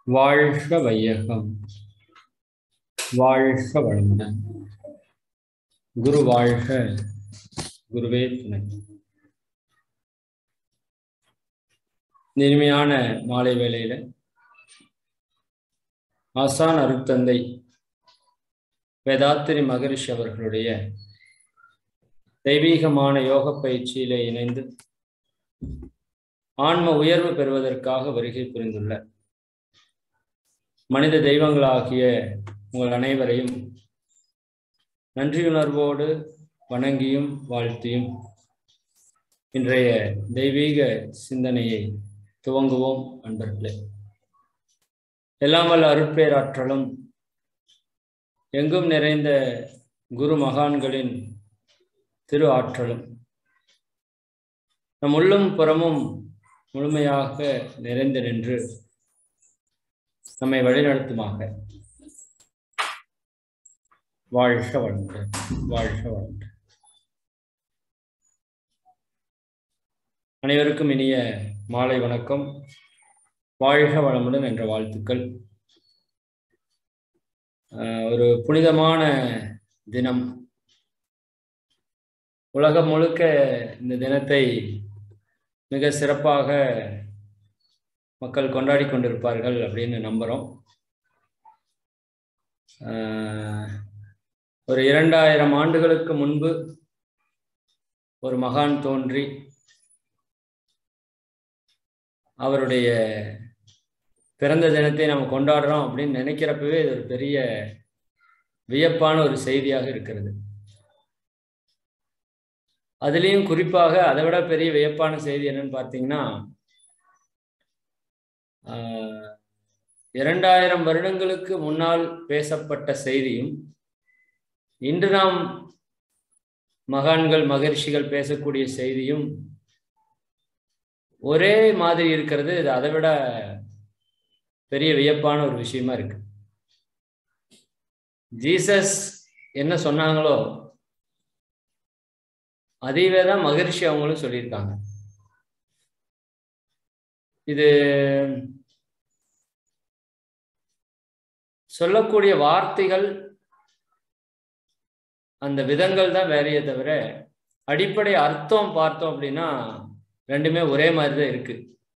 வாழ்க வையகம், வாழ்க வளமுடன். குரு வாழ்க, குருவே துணை. இனிமையான மாலை வேளையில ஆசான் அருட்தந்தை வேதாத்திரி மகரிஷி அவர்களுடைய தெய்வீகமான யோக பயிற்சியிலே இணைந்து ஆன்ம உயர்வு பெறுவதற்காக வருகை புரிந்துள்ள மனித தெய்வங்களாகிய உங்கள் அனைவரையும் நன்றியுணர்வோடு வணங்கியும் வாழ்த்தியும் இன்றைய தெய்வீக சிந்தனையை துவங்குவோம். அன்பர்களே, எல்லாம் வல்ல அருட்பேராற்றலும் எங்கும் நிறைந்த குரு மகான்களின் திரு ஆற்றலும் நம் உள்ளும் புறமும் முழுமையாக நிறைந்து நின்று நம்மை வழிநடத்துமாக. வாழ்க வளமுடன், வாழ்க வளமுடன். அனைவருக்கும் இனிய மாலை வணக்கம். வாழ்க வளமுடன் என்ற வாழ்த்துக்கள். ஒரு புனிதமான தினம். உலகம் முழுக்க இந்த தினத்தை மிக சிறப்பாக மக்கள் கொண்டாடி கொண்டிருப்பார்கள் அப்படின்னு நம்புகிறோம். ஒரு 2000 ஆண்டுகளுக்கு முன்பு ஒரு மகான் தோன்றி அவருடைய பிறந்த தினத்தை நம்ம கொண்டாடுறோம் அப்படின்னு நினைக்கிறப்பவே இது ஒரு பெரிய வியப்பான ஒரு செய்தியாக இருக்கிறது. அதுலேயும் குறிப்பாக அதை விட பெரிய வியப்பான செய்தி என்னன்னு பார்த்தீங்கன்னா, 2000 வருடங்களுக்கு முன்னால் பேசப்பட்ட செய்தியும் இன்று நாம் மகான்கள் மகரிஷிகள் பேசக்கூடிய செய்தியும் ஒரே மாதிரி இருக்கிறது. இது அதை விட பெரிய வியப்பான ஒரு விஷயமா இருக்கு. ஜீசஸ் என்ன சொன்னாங்களோ அதைவே தான் மகரிஷி அவங்களும் சொல்லியிருக்காங்க. இது சொல்லக்கூடிய வார்த்தைகள், அந்த விதங்கள் தான் வேறையே தவிர அடிப்படை அர்த்தம் பார்த்தோம் அப்படின்னா ரெண்டுமே ஒரே மாதிரி தான் இருக்கு.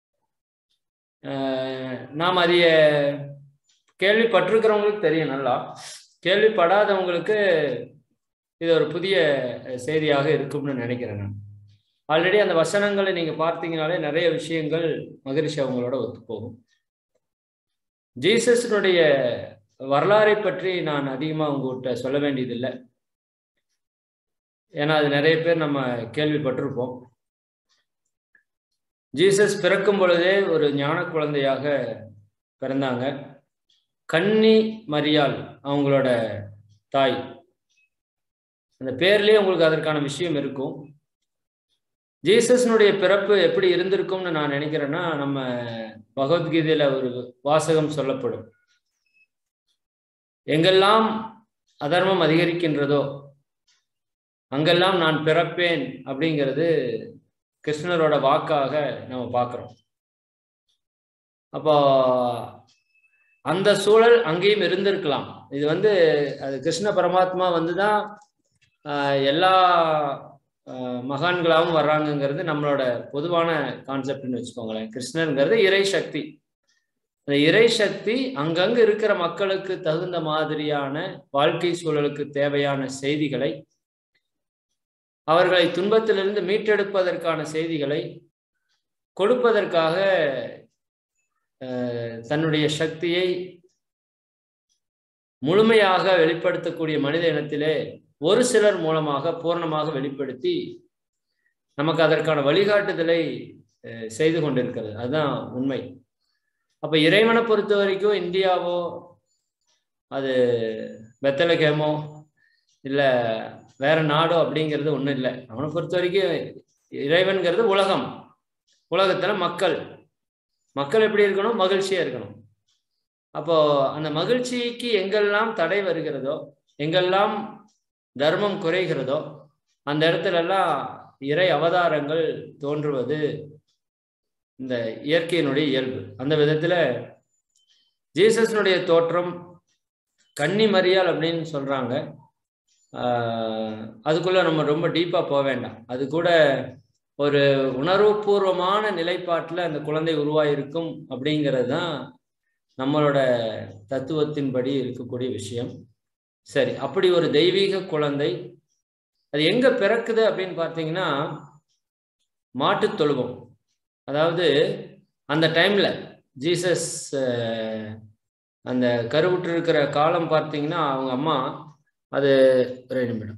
நாம் அதைய கேள்விப்பட்டிருக்கிறவங்களுக்கு தெரியும், நல்லா கேள்விப்படாதவங்களுக்கு இது ஒரு புதிய செய்தியாக இருக்கும்னு நினைக்கிறேன். நான் ஆல்ரெடி அந்த வசனங்களை நீங்க பார்த்தீங்கனாலே நிறைய விஷயங்கள் மகரிஷி அவங்களோட ஒத்து போகும். ஜீசஸனுடைய வரலாறை பற்றி நான் அதிகமாக உங்கள்கிட்ட சொல்ல வேண்டியதில்லை, ஏன்னா அது நிறைய பேர் நம்ம கேள்விப்பட்டிருப்போம். ஜீசஸ் பிறக்கும் பொழுதே ஒரு ஞான குழந்தையாக பிறந்தாங்க. கன்னி மரியாள் அவங்களோட தாய். அந்த பேர்லேயே உங்களுக்கு அதற்கான விஷயம் இருக்கும். ஜீசஸ்னுடைய பிறப்பு எப்படி இருந்திருக்கும்னு நான் நினைக்கிறேன்னா, நம்ம பகவத்கீதையில ஒரு வாசகம் சொல்லப்படும். எங்கெல்லாம் அதர்மம் அதிகரிக்கின்றதோ அங்கெல்லாம் நான் பிறப்பேன் அப்படிங்கிறது கிருஷ்ணரோட வாக்காக நம்ம பார்க்குறோம். அப்போ அந்த சூழல் அங்கேயும் இருந்திருக்கலாம். இது அது கிருஷ்ண பரமாத்மா தான் எல்லா மகான்களாகவும் வர்றாங்கங்கிறது நம்மளோட பொதுவான கான்செப்ட்னு வச்சுக்கோங்களேன். கிருஷ்ணனுங்கிறது இறை சக்தி. அந்த இறை சக்தி அங்கங்க இருக்கிற மக்களுக்கு தகுந்த மாதிரியான வாழ்க்கை சூழலுக்கு தேவையான செய்திகளை, அவர்களை துன்பத்திலிருந்து மீட்டெடுப்பதற்கான செய்திகளை கொடுப்பதற்காக தன்னுடைய சக்தியை முழுமையாக வெளிப்படுத்தக்கூடிய மனித இனத்திலே ஒரு சிலர் மூலமாக பூர்ணமாக வெளிப்படுத்தி நமக்கு அதற்கான வழிகாட்டுதலை செய்து கொண்டிருக்கிறது. அதுதான் உண்மை. அப்ப இறைவனை பொறுத்த வரைக்கும் இந்தியாவோ, அது பெத்தலகேமோ இல்லை வேற நாடோ அப்படிங்கிறது ஒன்றும் இல்லை. அவனை பொறுத்த வரைக்கும் இறைவன்கிறது உலகம். உலகத்துல மக்கள் எப்படி இருக்கணும்? மகிழ்ச்சியா இருக்கணும். அப்போ அந்த மகிழ்ச்சிக்கு எங்கெல்லாம் தடை வருகிறதோ, எங்கெல்லாம் தர்மம் குறைகிறதோ, அந்த இடத்துல எல்லாம் இறை அவதாரங்கள் தோன்றுவது இந்த இயற்கையினுடைய இயல்பு. அந்த விதத்துல ஜீசஸ்னுடைய தோற்றம் கன்னி மரியாள் அப்படின்னு சொல்றாங்க. அதுக்குள்ள நம்ம ரொம்ப டீப்பா போக வேண்டாம். அது கூட ஒரு உணர்வுபூர்வமான நிலைப்பாட்டில் அந்த குழந்தை உருவாயிருக்கும் அப்படிங்கிறது தான் நம்மளோட தத்துவத்தின்படி இருக்கக்கூடிய விஷயம். சரி, அப்படி ஒரு தெய்வீக குழந்தை அது எங்க பிறக்குது அப்படின்னு பார்த்தீங்கன்னா மாட்டு தொழுவம். அதாவது அந்த டைம்ல ஜீசஸ் அந்த கருவுற்று இருக்கிற காலம் பார்த்தீங்கன்னா அவங்க அம்மா அது 2 நிமிடம்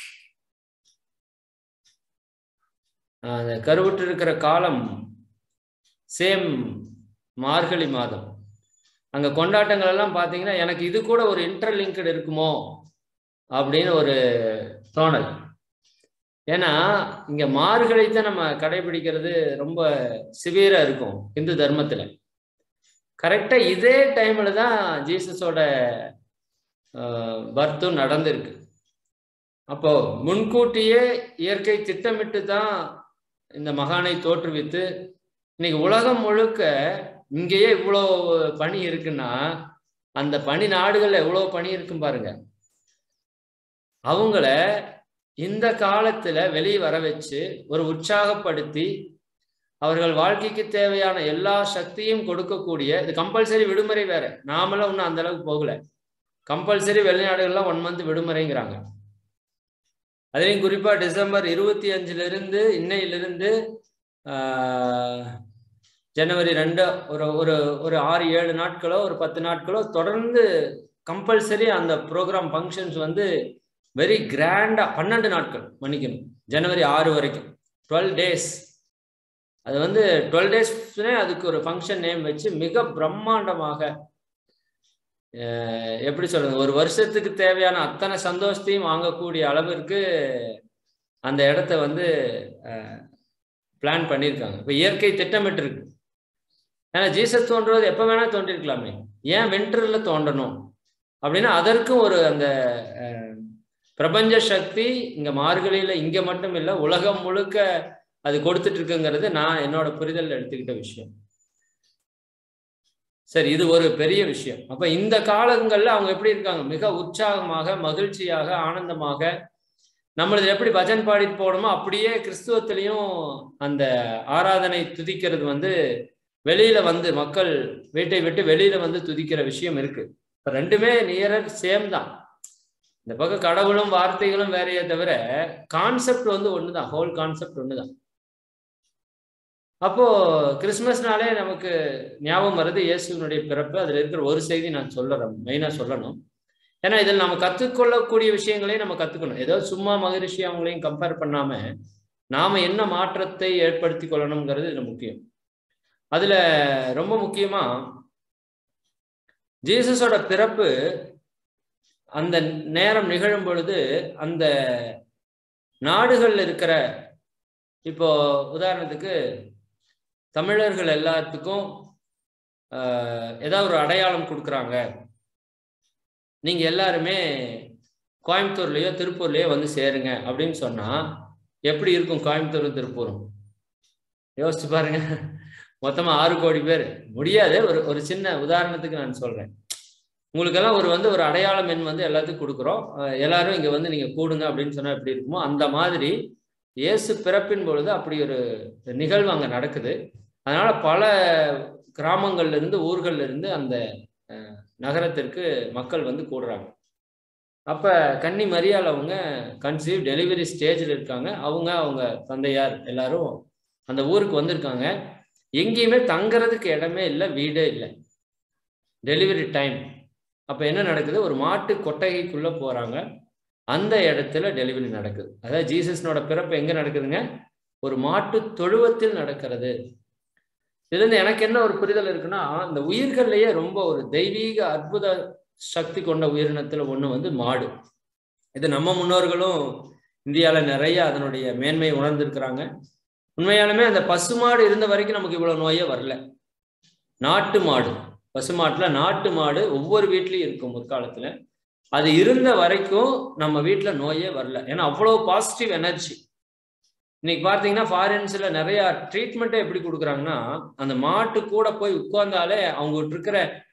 அந்த கருவுற்று இருக்கிற காலம் சேம் மார்கழி மாதம். அங்க கொண்டாட்டங்கள் எல்லாம் பார்த்தீங்கன்னா எனக்கு இது கூட ஒரு இன்டர்லிங்க்டு இருக்குமோ அப்படின்னு ஒரு தோணல். ஏன்னா இங்க மார்கழித்தை நம்ம கடைபிடிக்கிறது ரொம்ப சிவியரா இருக்கும் இந்து தர்மத்துல. கரெக்டா இதே டைம்ல தான் ஜீசஸோட பர்த்தும் நடந்திருக்கு. அப்போ முன்கூட்டியே இயற்கை திட்டமிட்டு தான் இந்த மகானை தோற்றுவித்து இன்னைக்கு உலகம் முழுக்க இங்கேயே இவ்வளோ பனி இருக்குன்னா அந்த பனி நாடுகள்ல எவ்வளவு பனி இருக்கும் பாருங்க. அவங்கள இந்த காலத்துல வெளியே வர வச்சு ஒரு உற்சாகப்படுத்தி அவர்கள் வாழ்க்கைக்கு தேவையான எல்லா சக்தியும் கொடுக்கக்கூடிய, இது கம்பல்சரி விடுமுறை வேற, நாமெல்லாம் இன்னும் அந்த அளவுக்கு போகல. கம்பல்சரி வெளிநாடுகள்லாம் 1 மந்த் விடுமுறைங்கிறாங்க. அதுலேயும் குறிப்பா டிசம்பர் 25 இன்னையிலிருந்து ஜனவரி 2 ஒரு 6-7 நாட்களோ ஒரு 10 நாட்களோ தொடர்ந்து கம்பல்சரி அந்த ப்ரோக்ராம் ஃபங்க்ஷன்ஸ் வந்து வெரி கிராண்டா 12 நாட்கள் மன்னிக்கணும், ஜனவரி 6 வரைக்கும் 12 days. அது வந்து 12 days அதுக்கு ஒரு ஃபங்க்ஷன் நேம் வச்சு மிக பிரம்மாண்டமாக எப்படி சொல்றது, ஒரு வருஷத்துக்கு தேவையான அத்தனை சந்தோஷத்தையும் வாங்கக்கூடிய அளவிற்கு அந்த இடத்த வந்து பிளான் பண்ணியிருக்காங்க. இப்போ இயற்கை திட்டமிட்டு இருக்கு. ஏன்னா ஜீசஸ் தோன்றுவது எப்போ வேணா தோன்றிருக்கலாமே, ஏன் வின்டர்ல தோன்றணும் அப்படின்னா அதற்கும் ஒரு அந்த பிரபஞ்ச சக்தி இங்க மார்கழியில இங்க மட்டும் இல்லை உலகம் முழுக்க அது கொடுத்துட்டு இருக்குங்கிறது நான் என்னோட புரிதல் எடுத்துக்கிட்ட விஷயம். சரி, இது ஒரு பெரிய விஷயம். அப்ப இந்த காலங்கள்ல அவங்க எப்படி இருக்காங்க, மிக உற்சாகமாக மகிழ்ச்சியாக ஆனந்தமாக. நம்மளது எப்படி பஜன் பாடிட்டு போகணுமோ அப்படியே கிறிஸ்துவத்திலையும் அந்த ஆராதனை துதிக்கிறது வந்து வெளியில வந்து மக்கள் வீட்டை விட்டு வெளியில வந்து துதிக்கிற விஷயம் இருக்கு. இப்ப ரெண்டுமே நியரர் சேம் தான். இந்த பக்கம் கடவுளும் வார்த்தைகளும் வேறையே தவிர கான்செப்ட் வந்து ஒண்ணுதான், ஹோல் கான்செப்ட் ஒண்ணுதான். அப்போ கிறிஸ்மஸ்னாலே நமக்கு ஞாபகம் வருது இயேசுனுடைய பிறப்பு. அதுல இருக்கிற ஒரு செய்தி நான் சொல்லுறேன், மெயினா சொல்லணும். ஏன்னா இதில் நம்ம கற்றுக்கொள்ளக்கூடிய விஷயங்களையும் நம்ம கத்துக்கணும். ஏதோ சும்மா மகரிஷி அவங்களையும் கம்பேர் பண்ணாம நாம என்ன மாற்றத்தை ஏற்படுத்தி கொள்ளணுங்கிறது இதுல முக்கியம். அதுல ரொம்ப முக்கியமா ஜீசஸோட பிறப்பு அந்த நேரம் நிகழும் பொழுது அந்த நாடுகள்ல இருக்கிற, இப்போ உதாரணத்துக்கு தமிழர்கள் எல்லாத்துக்கும் ஏதாவது ஒரு அடையாளம் கொடுக்குறாங்க, நீங்க எல்லாருமே கோயம்புத்தூர்லயோ திருப்பூர்லயோ வந்து சேருங்க அப்படின்னு சொன்னா எப்படி இருக்கும் கோயம்புத்தூரும் திருப்பூரும்? யோசிச்சு பாருங்க. மொத்தமா 6 கோடி பேர் முடியாது. ஒரு சின்ன உதாரணத்துக்கு நான் சொல்றேன். உங்களுக்கெல்லாம் ஒரு அடையாளம் எண் வந்து எல்லாத்துக்கும் கொடுக்குறோம், எல்லாரும் இங்க வந்து நீங்க கூடுங்க அப்படின்னு சொன்னா எப்படி இருக்குமோ அந்த மாதிரி இயேசு பிறப்பின் பொழுது அப்படி ஒரு நிகழ்வு அங்க நடக்குது. அதனால பல கிராமங்கள்ல இருந்து ஊர்கள்ல இருந்து அந்த நகரத்திற்கு மக்கள் வந்து கூடுறாங்க. அப்ப கன்னி மரியாள் அவங்க கன்சீவ் டெலிவரி ஸ்டேஜில் இருக்காங்க. அவங்க தந்தையார் எல்லாரும் அந்த ஊருக்கு வந்திருக்காங்க. எங்கேயுமே தங்குறதுக்கு இடமே இல்லை, வீடே இல்லை, டெலிவரி டைம். அப்ப என்ன நடக்குது, ஒரு மாட்டு கொட்டகைக்குள்ள போறாங்க. அந்த இடத்துல டெலிவரி நடக்குது. அதாவது ஜீசஸ்னோட பிறப்பு எங்க நடக்குதுங்க, ஒரு மாட்டு தொழுவத்தில் நடக்கிறது. இதுல இருந்து எனக்கு என்ன ஒரு புரிதல் இருக்குன்னா, இந்த உயிர்கள்லயே ரொம்ப ஒரு தெய்வீக அற்புத சக்தி கொண்ட உயிரினத்துல ஒண்ணு வந்து மாடு. இது நம்ம முன்னோர்களும் இந்தியால நிறைய அதனுடைய மேன்மையை உணர்ந்திருக்கிறாங்க. உண்மையாலுமே அந்த பசுமாடு இருந்த வரைக்கும் நமக்கு இவ்வளவு நோயே வரல. நாட்டு மாடு, பசுமாட்டுல நாட்டு மாடு ஒவ்வொரு வீட்லயும் இருக்கும் முற்காலத்துல. அது இருந்த வரைக்கும் நம்ம வீட்டுல நோயே வரல. ஏன்னா அவ்வளவு பாசிட்டிவ் எனர்ஜி. இன்னைக்கு பார்த்தீங்கன்னா ஃபாரின்ஸ்ல நிறைய ட்ரீட்மெண்ட்டே எப்படி கொடுக்குறாங்கன்னா, அந்த மாட்டு கூட போய் உட்கார்ந்தாலே அவங்க இருக்கிற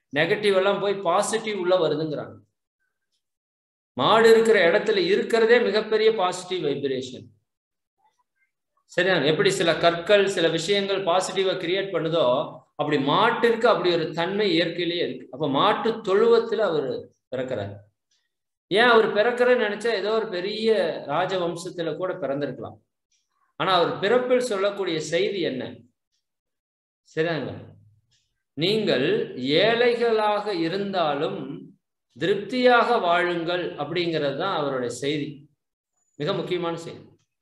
நெகட்டிவ் எல்லாம் போய் பாசிட்டிவ் உள்ள வருதுங்கிறாங்க. மாடு இருக்கிற இடத்துல இருக்கிறதே மிகப்பெரிய பாசிட்டிவ் வைப்ரேஷன். சரியா? எப்படி சில கற்கள் சில விஷயங்கள் பாசிட்டிவா கிரியேட் பண்ணுதோ அப்படி மாட்டிற்கு அப்படி ஒரு தன்மை இயற்கையிலேயே இருக்கு. அப்ப மாட்டு தொழுவத்துல அவர் பிறக்கிறார். ஏன் அவர் பிறக்கிறன்னு நினைச்சா ஏதோ ஒரு பெரிய ராஜவம்சத்துல கூட பிறந்திருக்கலாம். ஆனா அவர் பிறப்பில் சொல்லக்கூடிய செய்தி என்ன? சரியாங்க, நீங்கள் ஏழைகளாக இருந்தாலும் திருப்தியாக வாழுங்கள் அப்படிங்கிறது தான் அவருடைய செய்தி. மிக முக்கியமான செய்தி.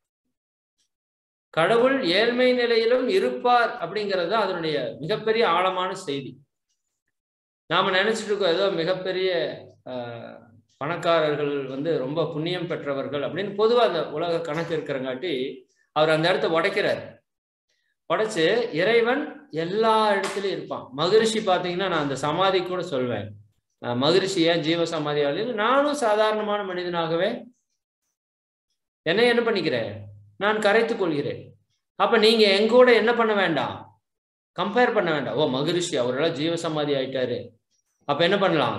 கடவுள் ஏழ்மை நிலையிலும் இருப்பார் அப்படிங்கிறது தான் அதனுடைய மிகப்பெரிய ஆழமான செய்தி. நாம நினைச்சிட்டு இருக்கோம் ஏதோ மிகப்பெரிய பணக்காரர்கள் ரொம்ப புண்ணியம் பெற்றவர்கள் அப்படின்னு பொதுவாக அந்த உலக கணக்கு இருக்கிறங்காட்டி அவர் அந்த இடத்த உடைக்கிறார். உடைச்சு இறைவன் எல்லா இடத்துலயும் இருப்பான். மகரிஷி பார்த்தீங்கன்னா, நான் அந்த சமாதி கூட சொல்வேன், மகரிஷி ஏன் ஜீவ சமாதியாளில் நானும் சாதாரணமான மனிதனாகவே என்னை என்ன பண்ணிக்கிறேன், நான் கரைத்துக் கொள்கிறேன். அப்ப நீங்க எங்கூட என்ன பண்ண வேண்டாம், கம்பேர் பண்ண வேண்டாம். ஓ மகரிஷி அவரெல்லாம் ஜீவ சமாதி ஆயிட்டாரு, அப்ப என்ன பண்ணலாம்,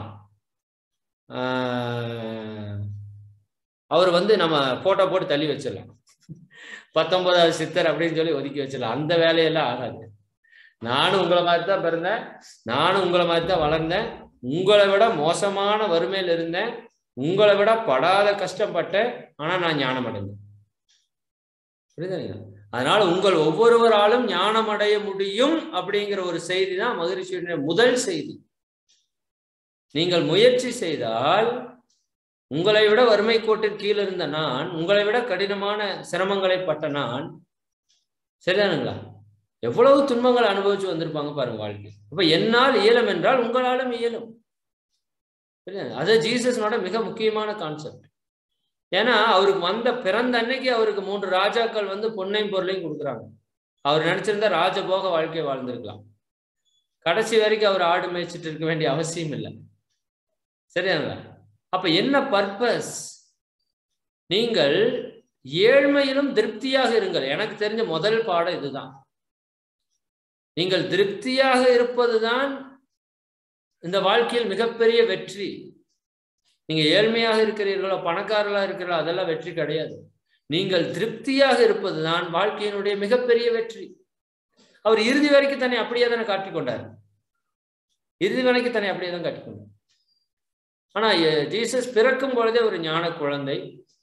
அவர் நம்ம போட்டோ போட்டு தள்ளி வச்சிடலாம், 19வது சித்தர் அப்படின்னு சொல்லி ஒதுக்கி வச்சிடலாம். அந்த வேலையெல்லாம் ஆகாது. நானும் உங்களை மாதிரி தான் பிறந்தேன், நானும் உங்களை மாதிரி தான் வளர்ந்தேன், உங்களை விட மோசமான வறுமையில் இருந்தேன், உங்களை விட படாத கஷ்டப்பட்டேன், ஆனா நான் ஞானம் அடைந்தேன். புரியுதுங்களா? அதனால உங்கள் ஒவ்வொருவராலும் ஞானம் அடைய முடியும் அப்படிங்கிற ஒரு செய்தி தான் மகரிஷியுடைய முதல் செய்தி. நீங்கள் முயற்சி செய்தால் உங்களை விட வறுமை கோட்டிற்கு கீழே இருந்த நான், உங்களை விட கடினமான சிரமங்களை பட்ட நான், சரிதானுங்களா, எவ்வளவு துன்பங்கள் அனுபவிச்சு வந்திருப்பாங்க பாருங்க வாழ்க்கை. அப்ப என்னால் இயலும் என்றால் உங்களாலும் இயலும். அது ஜீசஸ்னோட மிக முக்கியமான கான்செப்ட். ஏன்னா அவருக்கு பிறந்த அன்னைக்கு அவருக்கு 3 ராஜாக்கள் பொன்னையும் பொருளையும் கொடுக்குறாங்க. அவர் நினைச்சிருந்தா ராஜபோக வாழ்க்கை வாழ்ந்திருக்கலாம். கடைசி வரைக்கும் அவர் ஆடு மேய்ச்சிட்டு இருக்க வேண்டிய அவசியம் இல்லை. சரியாங்களா? அப்ப என்ன பர்பஸ்? நீங்கள் ஏழ்மையிலும் திருப்தியாக இருங்கள். எனக்கு தெரிஞ்ச முதல் பாடம் இதுதான். நீங்கள் திருப்தியாக இருப்பதுதான் இந்த வாழ்க்கையில் மிகப்பெரிய வெற்றி. நீங்க ஏழ்மையாக இருக்கிறீர்களோ பணக்காரர்களா இருக்கிறீர்களோ அதெல்லாம் வெற்றி கிடையாது. நீங்கள் திருப்தியாக இருப்பதுதான் வாழ்க்கையினுடைய மிகப்பெரிய வெற்றி. அவர் இறுதி வரைக்கும் தன்னை அப்படியே தானே காட்டிக்கொண்டார். இறுதி வரைக்கும் தன்னை அப்படியே தான் காட்டிக்கொண்டார். ஆனா ஜீசஸ் பிறக்கும் பொழுதே ஒரு ஞான குழந்தை.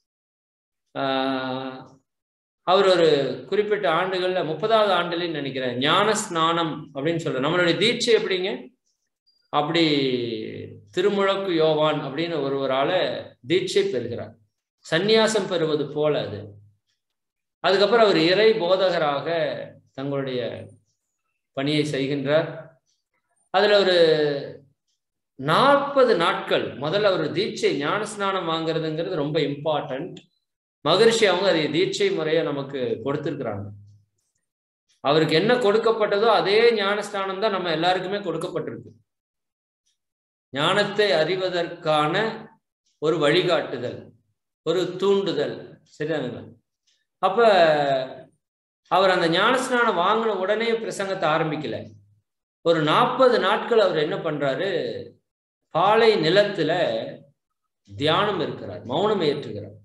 அவர் ஒரு குறிப்பிட்ட ஆண்டுகள்ல 30வது ஆண்டுலன்னு நினைக்கிறேன் ஞான ஸ்நானம் அப்படின்னு சொல்ற. நம்மளுடைய தீட்சை எப்படிங்க, அப்படி திருமுழக்கு யோவான் அப்படின்னு ஒருவரால தீட்சை பெறுகிறார், சந்நியாசம் பெறுவது போல அது. அதுக்கப்புறம் அவர் இறை போதகராக தங்களுடைய பணியை செய்கின்றார். அதுல ஒரு 40 நாட்கள் முதல்ல ஒரு தீட்சை ஞான ஸ்நானம் வாங்குறதுங்கிறது ரொம்ப இம்பார்ட்டன்ட். மகரிஷி அவங்க அதை தீட்சை முறையை நமக்கு கொடுத்திருக்கிறாங்க. அவருக்கு என்ன கொடுக்கப்பட்டதோ அதே ஞான ஸ்நானம் தான் நம்ம எல்லாருக்குமே கொடுக்கப்பட்டிருக்கு. ஞானத்தை அறிவதற்கான ஒரு வழிகாட்டுதல், ஒரு தூண்டுதல். சரிதானுங்களா? அப்ப அவர் அந்த ஞானஸ்நானம் வாங்கின உடனே பிரசங்கத்தை ஆரம்பிக்கல. ஒரு 40 நாட்கள் அவர் என்ன பண்றாரு, பாலை நிலத்துல தியானம் இருக்கிறார், மௌனம் ஏற்றுகிறார்.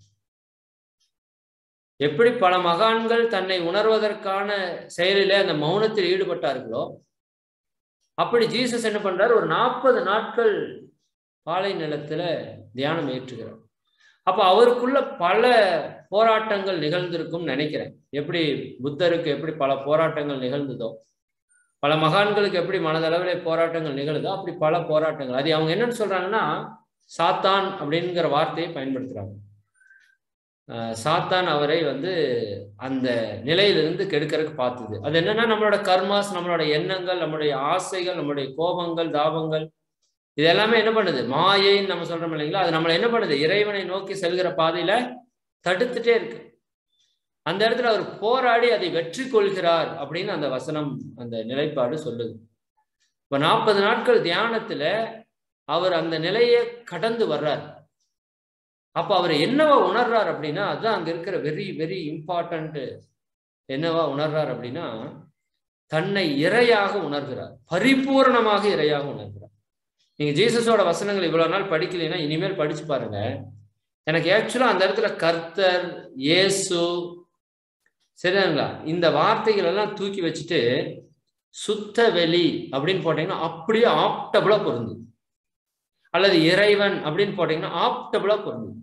எப்படி பல மகான்கள் தன்னை உணர்வதற்கான செயலிலே அந்த மௌனத்தில் ஈடுபட்டார்களோ அப்படி ஜீசஸ் என்ன பண்றாரு, ஒரு 40 நாட்கள் பாலை நிலத்துல தியானம் ஏற்றுகிறார். அப்ப அவருக்குள்ள பல போராட்டங்கள் நிகழ்ந்திருக்கும் நினைக்கிறேன். எப்படி புத்தருக்கு எப்படி பல போராட்டங்கள் நிகழ்ந்ததோ, பல மகான்களுக்கு எப்படி மனதளவில் போராட்டங்கள் நிகழுதோ, அப்படி பல போராட்டங்கள். அது அவங்க என்னன்னு சொல்றாங்கன்னா சாத்தான் அப்படிங்கிற வார்த்தையை பயன்படுத்துறாங்க. சாத்தான் அவரை அந்த நிலையிலிருந்து கெடுக்கிறதுக்கு பார்த்தது. அது என்னன்னா நம்மளோட கர்மாஸ், நம்மளோட எண்ணங்கள், நம்மளுடைய ஆசைகள், நம்மளுடைய கோபங்கள், தாபங்கள், இது எல்லாமே என்ன பண்ணுது, மாயைன்னு நம்ம சொல்றோம் இல்லைங்களா, அது நம்மளை என்ன பண்ணுது, இறைவனை நோக்கி செல்கிற பாதையில தடுத்துட்டே இருக்கு. அந்த இடத்துல அவர் போராடி அதை வெற்றி கொள்கிறார் அப்படின்னு அந்த வசனம், அந்த நிலைப்பாடு சொல்லுது. இப்ப 40 நாட்கள் தியானத்துல அவர் அந்த நிலையை கடந்து வர்றார். அப்ப அவர் என்னவா உணர்றார் அப்படின்னா, அதுதான் அங்க இருக்கிற வெரி வெரி இம்பார்ட்டன்ட். என்னவா உணர்றார் அப்படின்னா, தன்னை இறையாக உணர்கிறார், பரிபூர்ணமாக இறையாக உணர்கிறார். நீங்க ஜீசஸோட வசனங்கள் இவ்வளவு நாள் படிக்கலைன்னா இனிமேல் படிச்சு பாருங்க. எனக்கு ஆக்சுவலா அந்த இடத்துல கர்த்தர், இயேசு, சரிங்களா, இந்த வார்த்தைகள் எல்லாம் தூக்கி வச்சுட்டு சுத்த வெளி அப்படின்னு போட்டீங்கன்னா அப்படியே ஆப்டபிளா பொருந்தும். அல்லது இறைவன் அப்படின்னு போட்டீங்கன்னா ஆப்டபிளா பொருந்தும்.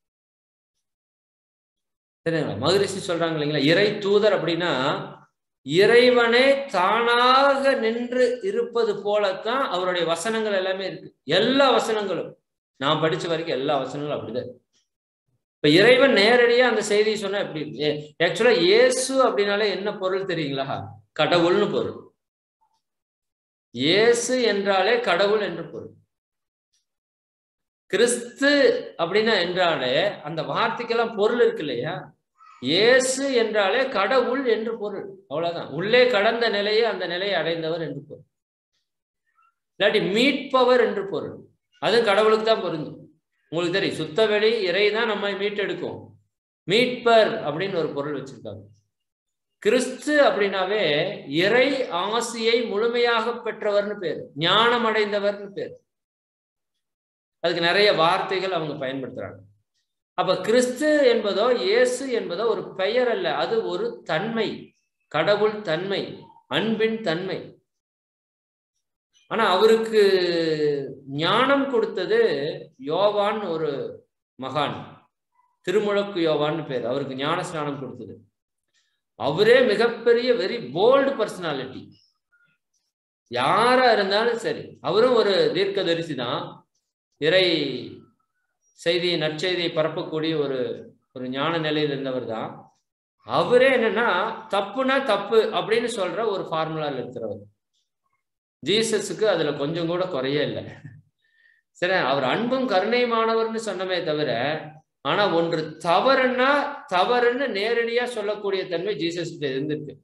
சரிங்களா? மகரிஷி சொல்றாங்க இல்லைங்களா, இறை தூதர் அப்படின்னா இறைவனே தானாக நின்று இருப்பது போலத்தான் அவருடைய வசனங்கள் எல்லாமே இருக்கு. எல்லா வசனங்களும் நான் படிச்ச வரைக்கும் எல்லா வசனங்களும் அப்படிதான். இப்ப இறைவன் நேரடியா அந்த செய்தியை சொன்னா எப்படி? ஆக்சுவலா இயேசு அப்படின்னாலே என்ன பொருள் தெரியுங்களா? கடவுள்னு பொருள். இயேசு என்றாலே கடவுள் என்று பொருள். கிறிஸ்து அப்படின்னா என்றாலே அந்த வார்த்தைக்கெல்லாம் பொருள் இருக்கு இல்லையா? இயேசு என்றாலே கடவுள் என்று பொருள். அவ்வளவுதான். உள்ளே கடந்த நிலையை அந்த நிலையை அடைந்தவர் என்று பொருள். இல்லாட்டி மீட்பவர் என்று பொருள். அது கடவுளுக்கு தான் பொருந்தும். உங்களுக்கு தெரியும், சுத்தவெளி இறை தான் நம்மை மீட்டெடுக்கும். மீட்பர் அப்படின்னு ஒரு பொருள் வச்சிருக்காங்க. கிறிஸ்து அப்படின்னாவே இறை ஆசியை முழுமையாக பெற்றவர்னு பேரு, ஞானம் அடைந்தவர்னு பேரு. அதுக்கு நிறைய வார்த்தைகள் அவங்க பயன்படுத்துறாங்க. அப்ப கிறிஸ்து என்பதோ இயேசு என்பதோ ஒரு பெயர் அல்ல, அது ஒரு தன்மை, கடவுள் தன்மை, அன்பின் தன்மை. ஆனா அவருக்கு ஞானம் கொடுத்தது யோவான், ஒரு மகான், திருமுழக்கு யோவான்னு பேர். அவருக்கு ஞான ஸ்நானம் கொடுத்தது. அவரே மிகப்பெரிய வெரி போல்டு பர்சனாலிட்டி. யாரா இருந்தாலும் சரி, அவரும் ஒரு தீர்க்கதரிசி தான். இறை செய்தியை, நற்செய்தியை பரப்பக்கூடிய ஒரு ஞான நிலையில் இருந்தவர் தான். அவரே என்னன்னா தப்புனா தப்பு அப்படின்னு சொல்ற ஒரு ஃபார்முலால இருக்கிறவர். ஜீசஸுக்கு அதுல கொஞ்சம் கூட குறைய இல்லை. சரி, அவர் அன்பும் கருணையுமானவர்னு சொன்னமே தவிர, ஆனா ஒன்று தவறுன்னா தவறுன்னு நேரடியா சொல்லக்கூடிய தன்மை ஜீசஸ் இருந்திருக்கு.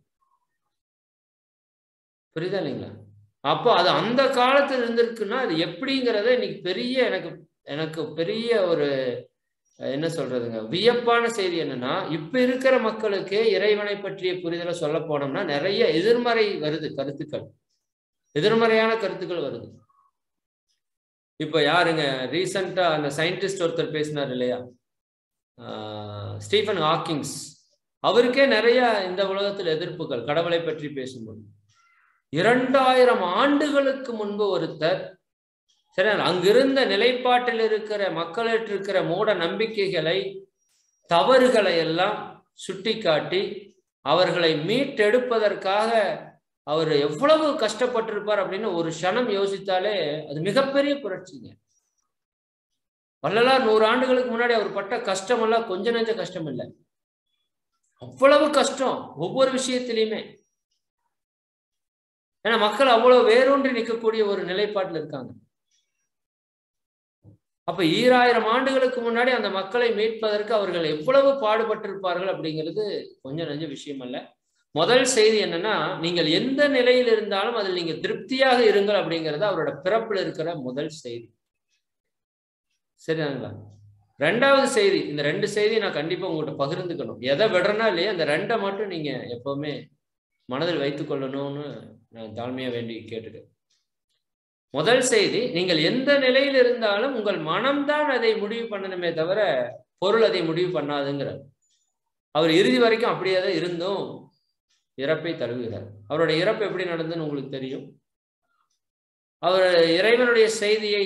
புரியுதா இல்லைங்களா? அப்போ அது அந்த காலத்துல இருந்திருக்குன்னா அது எப்படிங்கிறத இன்னைக்கு பெரிய எனக்கு பெரிய ஒரு என்ன சொல்றதுங்க, வியப்பான செய்தி என்னன்னா, இப்ப இருக்கிற மக்களுக்கு இறைவனை பற்றிய புரிதலை சொல்ல போனோம்னா நிறைய எதிர்மறை வருது, கருத்துக்கள், எதிர்மறையான கருத்துக்கள் வருது. இப்ப யாருங்க ரீசெண்டா அந்த சயின்டிஸ்ட் ஒருத்தர் பேசினார் இல்லையா, ஸ்டீஃபன் ஹாக்கிங்ஸ். அவருக்கே நிறைய இந்த உலகத்தில் எதிர்ப்புகள் கடவுளை பற்றி பேசும்போது. 2000 ஆண்டுகளுக்கு முன்பு ஒருத்தர், சரி, அங்கிருந்த நிலைப்பாட்டில் இருக்கிற மக்களிட்டு இருக்கிற மூட நம்பிக்கைகளை, தவறுகளை எல்லாம் சுட்டி காட்டி அவர்களை மீட்டெடுப்பதற்காக அவர் எவ்வளவு கஷ்டப்பட்டிருப்பார் அப்படின்னு ஒரு க்ஷணம் யோசித்தாலே அது மிகப்பெரிய புரட்சிங்க. வள்ளலார் 100 ஆண்டுகளுக்கு முன்னாடி அவர் பட்ட கஷ்டம் எல்லாம் கொஞ்ச நெஞ்ச கஷ்டம் இல்லை, அவ்வளவு கஷ்டம் ஒவ்வொரு விஷயத்திலையுமே. ஏன்னா மக்கள் அவ்வளவு வேரூன்றி நிற்கக்கூடிய ஒரு நிலைப்பாட்டில் இருக்காங்க. அப்ப 2000 ஆண்டுகளுக்கு முன்னாடி அந்த மக்களை மீட்பதற்கு அவர்கள் எவ்வளவு பாடுபட்டிருப்பார்கள் அப்படிங்கிறது கொஞ்சம் நெஞ்ச விஷயம் அல்ல. முதல் செய்தி என்னன்னா, நீங்கள் எந்த நிலையில் இருந்தாலும் அதில் நீங்க திருப்தியாக இருங்கள் அப்படிங்கிறது அவரோட பிறப்பில் இருக்கிற முதல் செய்தி. சரிங்களா? ரெண்டாவது செய்தி, இந்த 2 செய்தியை நான் கண்டிப்பா உங்கள்கிட்ட பகிர்ந்துக்கணும். எதை விடுறனா இல்லையா, இந்த 2 மட்டும் நீங்க எப்பவுமே மனதில் வைத்துக் கொள்ளணும்னு நான் தாழ்மையா வேண்டி கேட்டுக்கிறேன். முதல் செய்தி, நீங்கள் எந்த நிலையில் இருந்தாலும் உங்கள் மனம்தான் அதை முடிவு பண்ணணுமே தவிர பொருள் அதை முடிவு பண்ணாதுங்கிற. அவர் இறுதி வரைக்கும் அப்படியே தான் இருந்தும் இறப்பை தழுவுகிறார். அவருடைய இறப்பு எப்படி நடந்ததுன்னு உங்களுக்கு தெரியும். அவர் இறைவனுடைய செய்தியை,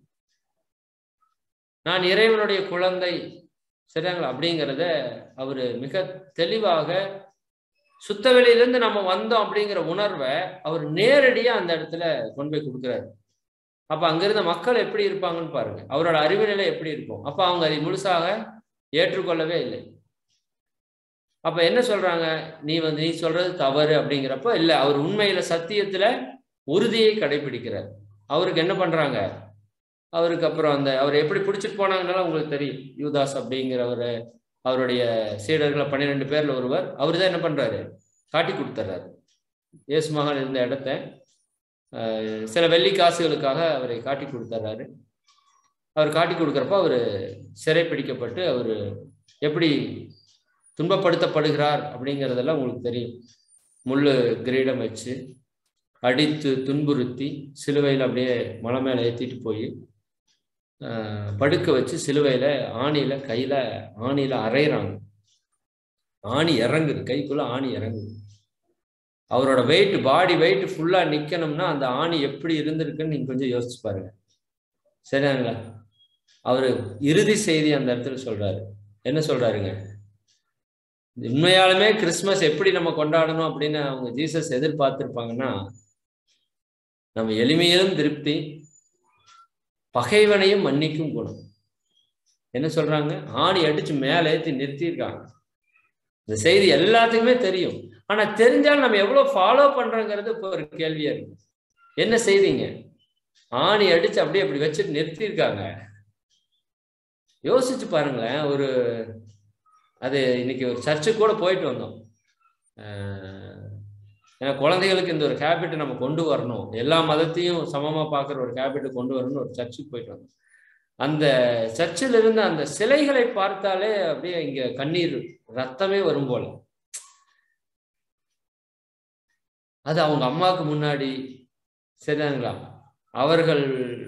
நான் இறைவனுடைய குழந்தை, சரிங்களா, அப்படிங்கிறத அவரு மிக தெளிவாக, சுத்தவெளியிலிருந்து நம்ம வந்தோம் அப்படிங்கிற உணர்வை அவர் நேரடியா அந்த இடத்துல கொண்டு போய் கொடுக்குறாரு. அப்ப அங்கிருந்த மக்கள் எப்படி இருப்பாங்கன்னு பாருங்க, அவரோட அறிவு நிலை எப்படி இருக்கும். அப்ப அவங்க அதை முழுசாக ஏற்றுக்கொள்ளவே இல்லை. அப்ப என்ன சொல்றாங்க, நீ சொல்றது தவறு அப்படிங்கிறப்ப இல்ல, அவர் உண்மையில சத்தியத்துல உறுதியை கடைபிடிக்கிறார். அவருக்கு என்ன பண்றாங்க, அவருக்கு அப்புறம் அவர் எப்படி பிடிச்சிட்டு போனாங்கன்னால உங்களுக்கு தெரியும். யூதாஸ் அப்படிங்கிறவர், அவருடைய சீடர்களை 12 பேர்ல ஒருவர், அவரு தான் என்ன பண்றாரு, காட்டி கொடுத்துறாரு. இயேசு மகன் இருந்த இடத்த சில வெள்ளி காசுகளுக்காக அவரை காட்டி கொடுத்துறாரு. அவர் காட்டி கொடுக்குறப்ப அவர் சிறை பிடிக்கப்பட்டு அவர் எப்படி துன்பப்படுத்தப்படுகிறார் அப்படிங்கிறதெல்லாம் உங்களுக்கு தெரியும். முள்ளு கிரீடம் வச்சு அடித்து துன்புறுத்தி சிலுவையில் அப்படியே மலை மேலே ஏற்றிட்டு போய் படுக்க வச்சு சிலுவையில ஆணியில அரைகிறாங்க. ஆணி இறங்குது, கைக்குள்ள ஆணி இறங்குது. அவரோட வெயிட், பாடி வெயிட் ஃபுல்லா நிக்கணும்னா அந்த ஆணி எப்படி இருந்திருக்குன்னு நீங்க கொஞ்சம் யோசிச்சு பாருங்க. சரிங்களா? அவரு இறுதி செய்தி அந்த இடத்துல சொல்றாரு. என்ன சொல்றாருங்க? உண்மையாலுமே கிறிஸ்துமஸ் எப்படி நம்ம கொண்டாடணும் அப்படின்னு அவங்க ஜீசஸ் எதிர்பார்த்திருப்பாங்கன்னா, நம்ம எளிமையிலும் திருப்தி, பகைவனையும் மன்னிக்கும் குணம். என்ன சொல்றாங்க? ஆணி அடிச்சு மேலே ஏற்றி நிறுத்தியிருக்காங்க. இந்த செய்தி எல்லாத்துக்குமே தெரியும். ஆனா தெரிஞ்சாலும் நம்ம எவ்வளவு ஃபாலோ பண்றோங்கிறது இப்போ ஒரு கேள்வியா இருக்கு. என்ன செய்திங்க? ஆணி அடிச்சு அப்படியே அப்படி வச்சுட்டு நிறுத்தியிருக்காங்க. யோசிச்சு பாருங்களேன். அது இன்னைக்கு ஒரு சர்ச்சுக்கு கூட போயிட்டு வந்தோம். ஏன்னா குழந்தைகளுக்கு இந்த ஒரு ஹேபிட் நம்ம கொண்டு வரணும், எல்லா மதத்தையும் சமமா பார்க்குற ஒரு ஹேபிட்டை கொண்டு வரணும்னு ஒரு சர்ச்சுக்கு போயிட்டு வந்தோம். அந்த சர்ச்சில் இருந்த அந்த சிலைகளை பார்த்தாலே அப்படியே இங்க கண்ணீர் ரத்தமே வரும் போல. அது அவங்க அம்மாவுக்கு முன்னாடி, சரிதாங்களா, அவர்கள்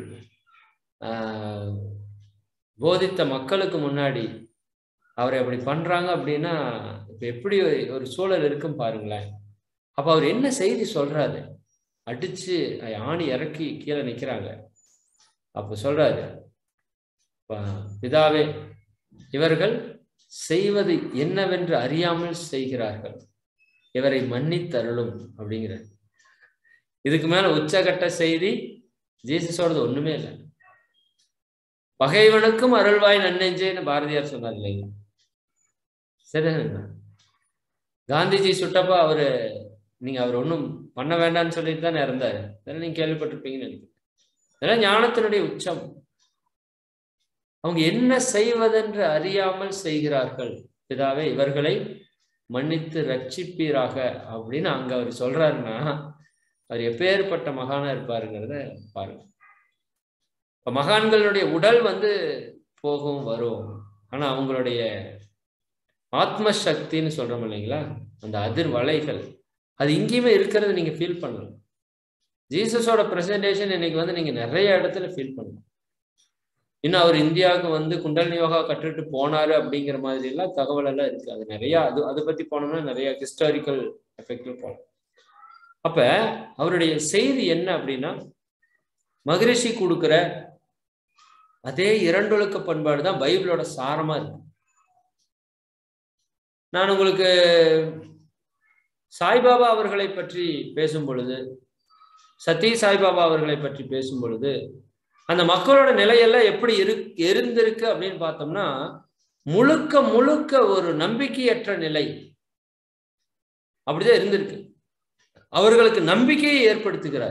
போதித்த மக்களுக்கு முன்னாடி அவரை அப்படி பண்றாங்க அப்படின்னா இப்ப எப்படி ஒரு சூழல் இருக்கும் பாருங்களேன். அப்ப அவர் என்ன செய்தி சொல்றாரு? அடிச்சு ஆணி இறக்கி கீழே நிக்கிறாங்க. அப்ப சொல்றாரு, பிதாவே, இவர்கள் செய்வது என்னவென்று அறியாமல் செய்கிறார்கள், இவரை மன்னித்தருளும் அப்படிங்கிற. இதுக்கு மேல உச்சகட்ட செய்தி ஜீசஸோடது ஒண்ணுமே இல்லை. பகைவனுக்கும் அருள்வாய் நன்னெஞ்சேன்னு பாரதியார் சொன்னார் இல்லைங்களா? சரிதானுங்களா? காந்திஜி சுட்டப்ப நீங்க அவர் ஒன்றும் பண்ண வேண்டாம்னு சொல்லிட்டு தானே இறந்தாரு. அதெல்லாம் நீங்க கேள்விப்பட்டிருப்பீங்கன்னு நினைக்கிறேன். அதெல்லாம் ஞானத்தினுடைய உச்சம். அவங்க என்ன செய்வதென்று அறியாமல் செய்கிறார்கள், பிதாவே இவர்களை மன்னித்து ரட்சிப்பீராக அப்படின்னு அங்க அவர் சொல்றாருன்னா அவர் எப்பேற்பட்ட மகானா இருப்பாருங்கிறத பாருங்க. இப்ப மகான்களுடைய உடல் போகும் வரும், ஆனா அவங்களுடைய ஆத்ம சக்தின்னு சொல்றோம் இல்லைங்களா, அந்த அதிர்வலைகள் அது இங்கேயுமே இருக்கிறது நீங்க ஃபீல் பண்ணலாம். ஜீசஸோட பிரசன்டேஷன் இன்னைக்கு நீங்க நிறைய இடத்துல ஃபீல் பண்ணலாம். இன்னும் அவர் இந்தியாவுக்கு குண்டலினி யோகா கற்றுட்டு போனாரு அப்படிங்கிற மாதிரி எல்லாம் தகவல் எல்லாம் இருக்கு. அது நிறைய அதை பத்தி போனோம்னா நிறைய ஹிஸ்டாரிக்கல் எஃபெக்ட்ல போகலாம். அப்ப அவருடைய செய்தி என்ன அப்படின்னா, மகரிஷி கொடுக்குற அதே இரண்டொழுக்க பண்பாடு தான் பைபிளோட சாரமா இருக்கு. நான் உங்களுக்கு சாய்பாபா அவர்களை பற்றி பேசும் பொழுது, சத்ய சாய்பாபா அவர்களை பற்றி பேசும் பொழுது, அந்த மக்களோட நிலையெல்லாம் எப்படி இருந்திருக்கு அப்படின்னு பார்த்தோம்னா, முழுக்க முழுக்க ஒரு நம்பிக்கையற்ற நிலை அப்படிதான் இருந்திருக்கு. அவர்களுக்கு நம்பிக்கையை ஏற்படுத்துகிறார்,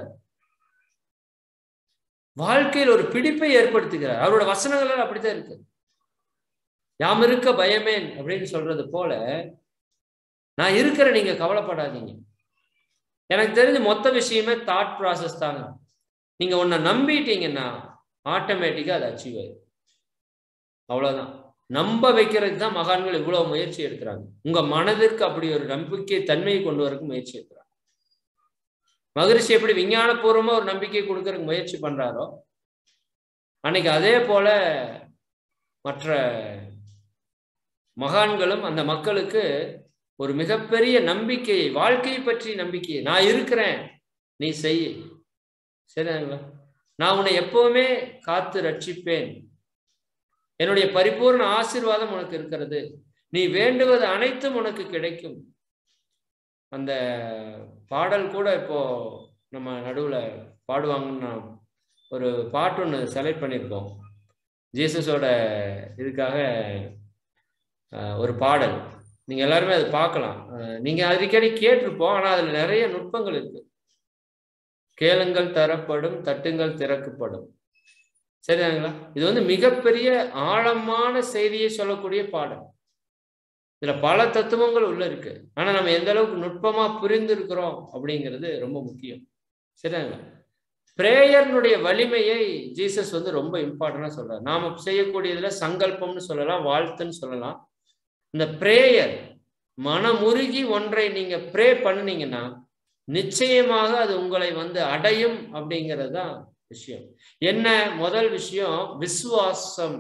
வாழ்க்கையில் ஒரு பிடிப்பை ஏற்படுத்துகிறார். அவரோட வசனங்கள் அப்படித்தான் இருக்கு. யாம் இருக்க பயமேன் அப்படின்னு சொல்றது போல, நான் இருக்கிற, நீங்க கவலைப்படாதீங்க. எனக்கு தெரிஞ்ச மொத்த விஷயமே தாட் ப்ராசஸ் தாங்க. நீங்க ஒன்ன நம்பிட்டீங்கன்னா ஆட்டோமேட்டிக்கா அது அச்சீவ் ஆயிடும். அவ்வளவுதான். நம்ப வைக்கிறதுக்கு தான் மகான்கள் இவ்வளவு முயற்சி எடுக்கிறாங்க. உங்க மனதிற்கு அப்படி ஒரு நம்பிக்கை தன்மையை கொண்டு வரக்கு முயற்சி எடுக்கிறாங்க. மகரிஷி எப்படி விஞ்ஞானபூர்வமா ஒரு நம்பிக்கை கொடுக்கறதுக்கு முயற்சி பண்றாரோ, அன்னைக்கு அதே போல மற்ற மகான்களும் அந்த மக்களுக்கு ஒரு மிகப்பெரிய நம்பிக்கையை, வாழ்க்கையை பற்றி நம்பிக்கையை, நான் இருக்கிறேன், நீ செய், சரிங்களா, நான் உன்னை எப்பவுமே காத்து ரட்சிப்பேன், என்னுடைய பரிபூர்ண ஆசீர்வாதம் உனக்கு இருக்கிறது, நீ வேண்டுவது அனைத்தும் உனக்கு கிடைக்கும். அந்த பாடல் கூட இப்போ நம்ம நடுவில் பாடுவாங்கன்னு ஒரு பாட்டு ஒன்று செலக்ட் பண்ணியிருக்கோம். ஜீசஸோட இதுக்காக ஒரு பாடல், நீங்க எல்லாருமே அதை பார்க்கலாம். நீங்க அடிக்கடி கேட்டிருப்போம், ஆனா அதுல நிறைய நுட்பங்கள் இருக்கு. கேளுங்கள் தரப்படும், தட்டுங்கள் திறக்கப்படும், சரிதாங்களா? இது மிகப்பெரிய ஆழமான செய்தியை சொல்லக்கூடிய பாடல். இதுல பல தத்துவங்கள் உள்ள இருக்கு. ஆனா நம்ம எந்த அளவுக்கு நுட்பமா புரிந்து இருக்கிறோம் அப்படிங்கிறது ரொம்ப முக்கியம், சரிதாங்களா? பிரேயர்னுடைய வலிமையை ஜீசஸ் ரொம்ப இம்பார்ட்டன்டா சொல்றாரு. நாம செய்யக்கூடியதுல சங்கல்பம்னு சொல்லலாம், வாழ்த்துன்னு சொல்லலாம். இந்த பிரேயர், மனமுருகி ஒன்றை நீங்க ப்ரே பண்ணீங்கன்னா நிச்சயமாக அது உங்களை வந்து அடையும் அப்படிங்கிறது தான் விஷயம். என்ன முதல் விஷயம்? விசுவாசம்,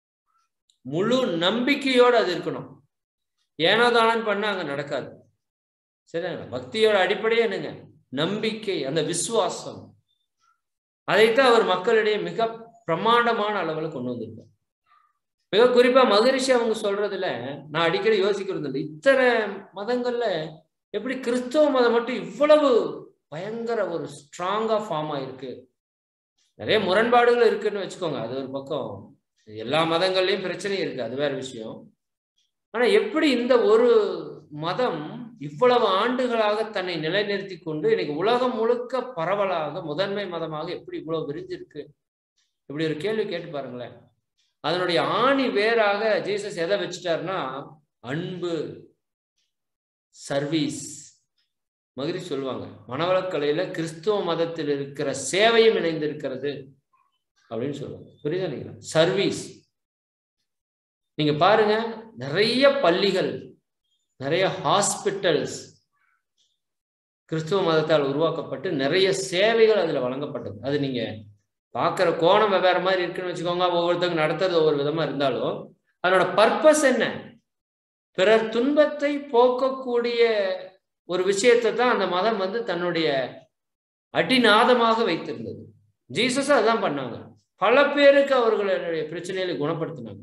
முழு நம்பிக்கையோடு அது இருக்கணும். ஏனோதானன் பண்ண அங்க நடக்காது. சரிங்களா? பக்தியோட அடிப்படையே என்னங்க? நம்பிக்கை, அந்த விசுவாசம். அதைத்தான் அவர் மக்களிடையே மிக பிரமாண்டமான அளவில் கொண்டு வந்திருக்கார். மிக குறிப்பா மகரிஷி அவங்க சொல்றதுல நான் அடிக்கடி யோசிக்கிறது இல்லை, இத்தனை மதங்கள்ல எப்படி கிறிஸ்தவ மதம் மட்டும் இவ்வளவு பயங்கர ஒரு ஸ்ட்ராங்கா ஃபார்ம் ஆயிருக்கு. நிறைய முரண்பாடுகள் இருக்குன்னு வச்சுக்கோங்க, அது ஒரு பக்கம். எல்லா மதங்கள்லயும் பிரச்சனை இருக்கு, அது வேற விஷயம். ஆனா எப்படி இந்த ஒரு மதம் இவ்வளவு ஆண்டுகளாக தன்னை நிலைநிறுத்தி கொண்டு இன்னைக்கு உலகம் முழுக்க பரவலாக முதன்மை மதமாக எப்படி இவ்வளவு விரிஞ்சிருக்கு? இப்படி ஒரு கேள்வி கேட்டு பாருங்களேன். அதனுடைய ஆணி வேறாக ஜீசஸ் எதை வச்சுட்டாருன்னா, அன்பு, சர்வீஸ். மகிழ்ச்சி சொல்லுவாங்க, மனவளக்கலையில கிறிஸ்துவ மதத்தில் இருக்கிற சேவையும் இணைந்திருக்கிறது அப்படின்னு சொல்லுவாங்க. புரியுதா இல்லைங்களா? சர்வீஸ். நீங்க பாருங்க, நிறைய பள்ளிகள், நிறைய ஹாஸ்பிட்டல்ஸ் கிறிஸ்துவ மதத்தால் உருவாக்கப்பட்டு நிறைய சேவைகள் அதுல வழங்கப்பட்டது. அது நீங்க பார்க்குற கோணம் வெவ்வேறு மாதிரி இருக்குன்னு வச்சுக்கோங்க, ஒவ்வொருத்தவங்க நடத்துறது ஒவ்வொரு விதமா இருந்தாலும் அதனோட பர்பஸ் என்ன? பிறர் துன்பத்தை போக்கக்கூடிய ஒரு விஷயத்தை தான் அந்த மதம் வந்து தன்னுடைய அடிநாதமாக வைத்திருந்தது. ஜீசஸ் அதான் பண்ணாங்க. பல பேருக்கு அவர்களுடைய பிரச்சனைகளை குணப்படுத்தினாங்க.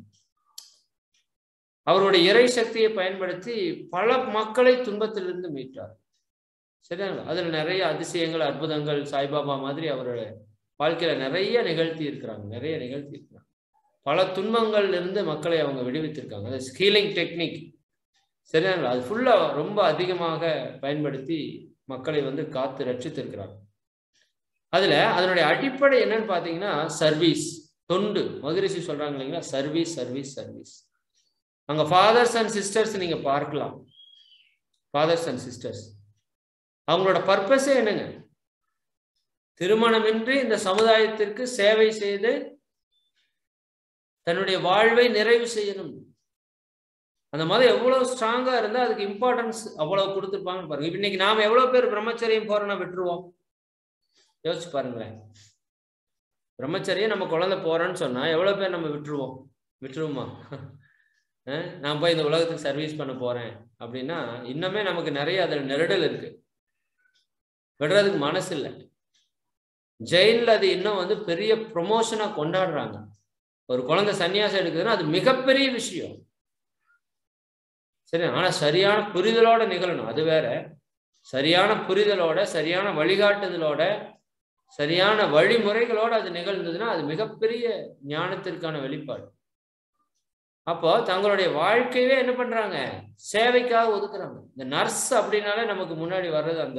அவருடைய இறை சக்தியை பயன்படுத்தி பல மக்களை துன்பத்திலிருந்து மீட்டார். சரிங்களா? அதுல நிறைய அதிசயங்கள், அற்புதங்கள் சாய்பாபா மாதிரி அவருடைய வாழ்க்கையில நிறைய நிகழ்த்தி இருக்கிறாங்க. பல துன்பங்கள்ல இருந்து மக்களை அவங்க விடுவித்திருக்காங்க. அது ஹீலிங் டெக்னிக். சரிங்களா? அது ஃபுல்லா ரொம்ப அதிகமாக பயன்படுத்தி மக்களை வந்து காத்து ரட்சித்திருக்கிறாங்க. அதுல அதனுடைய அடிப்படை என்னன்னு பாத்தீங்கன்னா சர்வீஸ், தொண்டு. மகரிஷி சொல்றாங்க இல்லைங்களா, சர்வீஸ் சர்வீஸ் சர்வீஸ். அங்க ஃபாதர்ஸ் அண்ட் சிஸ்டர்ஸ் நீங்க பார்க்கலாம். ஃபாதர்ஸ் அண்ட் சிஸ்டர்ஸ் அவங்களோட பர்பஸே என்னங்க? திருமணமின்றி இந்த சமுதாயத்திற்கு சேவை செய்து தன்னுடைய வாழ்வை நிறைவு செய்யணும். அந்த மாதிரி எவ்வளவு ஸ்ட்ராங்கா இருந்தா அதுக்கு இம்பார்ட்டன்ஸ் அவ்வளவு கொடுத்துருப்பாங்கன்னு பாருங்க. இன்னைக்கு நாம எவ்வளவு பேர் பிரம்மச்சரியம் போறோம்னா விட்டுருவோம்? யோசிச்சு பாருங்களேன். பிரம்மச்சரியம் நம்ம குழந்தை போறோன்னு சொன்னா எவ்வளவு பேர் நம்ம விட்டுருவோமா? நான் போய் இந்த உலகத்துக்கு சர்வீஸ் பண்ண போறேன் அப்படின்னா இன்னுமே நமக்கு நிறைய அதில் நெருடல் இருக்கு, விடுறதுக்கு மனசு இல்லை. ஜெயின்ல அது இன்னும் வந்து பெரிய ப்ரொமோஷனா கொண்டாடுறாங்க. ஒரு குழந்தை சன்னியாசம் எடுக்குதுன்னா அது மிகப்பெரிய விஷயம். சரி, ஆனா சரியான புரிதலோட நிகழணும், அது வேற. சரியான புரிதலோட, சரியான வழிகாட்டுதலோட, சரியான வழிமுறைகளோட அது நிகழ்ந்ததுன்னா அது மிகப்பெரிய ஞானத்திற்கான வெளிப்பாடு. அப்போ தங்களுடைய வாழ்க்கையே என்ன பண்றாங்க? சேவைக்காக ஒதுக்குறாங்க. இந்த நர்ஸ் அப்படின்னாலே நமக்கு முன்னாடி வர்றது அந்த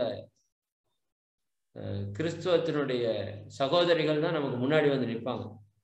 கிறிஸ்துவத்தினுடைய சகோதரிகள் தான் நமக்கு முன்னாடி வந்து நிற்பாங்க.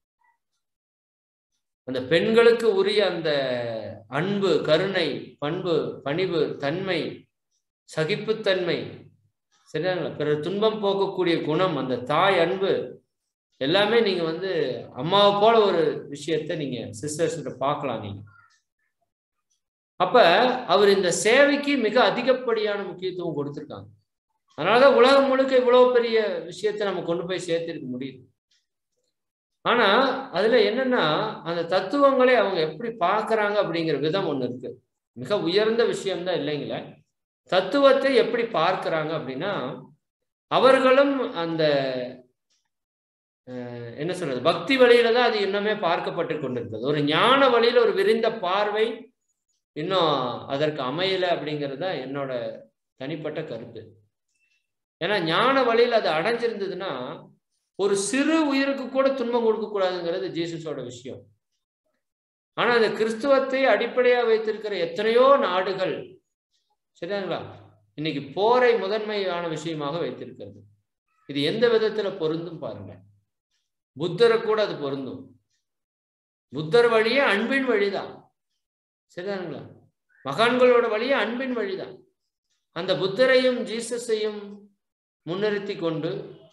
அந்த பெண்களுக்கு உரிய அந்த அன்பு, கருணை, பண்பு, பணிவு, தன்மை, சகிப்புத்தன்மை, சரியாங்களா, பிறர் துன்பம் போக்கக்கூடிய குணம், அந்த தாய் அன்பு எல்லாமே நீங்க வந்து அம்மாவை போல ஒரு விஷயத்த நீங்க சிஸ்டர்ஸ் கிட்ட பார்க்கலாம் நீங்க. அப்ப அவர் இந்த சேவைக்கு மிக அதிகப்படியான முக்கியத்துவம் கொடுத்திருக்காங்க. அதனாலதான் உலகம் முழுக்க இவ்வளவு பெரிய விஷயத்தை நம்ம கொண்டு போய் சேர்த்திருக்க முடியுது. ஆனா அதுல என்னன்னா அந்த தத்துவங்களை அவங்க எப்படி பார்க்கறாங்க அப்படிங்கிற விதம் ஒண்ணு இருக்கு. மிக உயர்ந்த விஷயம்தான் இல்லைங்களே. தத்துவத்தை எப்படி பார்க்கறாங்க அப்படின்னா அவர்களும் அந்த என்ன சொல்றது, பக்தி வழியில தான் அது இன்னுமே பார்க்கப்பட்டு கொண்டிருக்கிறது. ஒரு ஞான வழியில ஒரு விரிந்த பார்வை இன்னும் அதற்கு அமையல அப்படிங்கிறது தான் என்னோட தனிப்பட்ட கருத்து. ஏன்னா ஞான வழியில் அது அடைஞ்சிருந்ததுன்னா ஒரு சிறு உயிருக்கு கூட துன்பம் கொடுக்க கூடாதுங்கிறது ஜீசஸோட விஷயம். ஆனா அந்த கிறிஸ்துவத்தை அடிப்படையா வைத்திருக்கிற எத்தனையோ நாடுகள், சரிங்களா, இன்னைக்கு போரை முதன்மையான விஷயமாக வைத்திருக்கிறது. இது எந்த விதத்துல பொருந்தும் பாருங்க. புத்தரை கூட அது பொருந்தும். புத்தர் வழியே அன்பின் வழிதான், சரிதானுங்களா. மகான்களோட வழியே அன்பின் வழிதான். அந்த புத்தரையும் ஜீசஸையும் முன்னிறுத்தி கொண்டு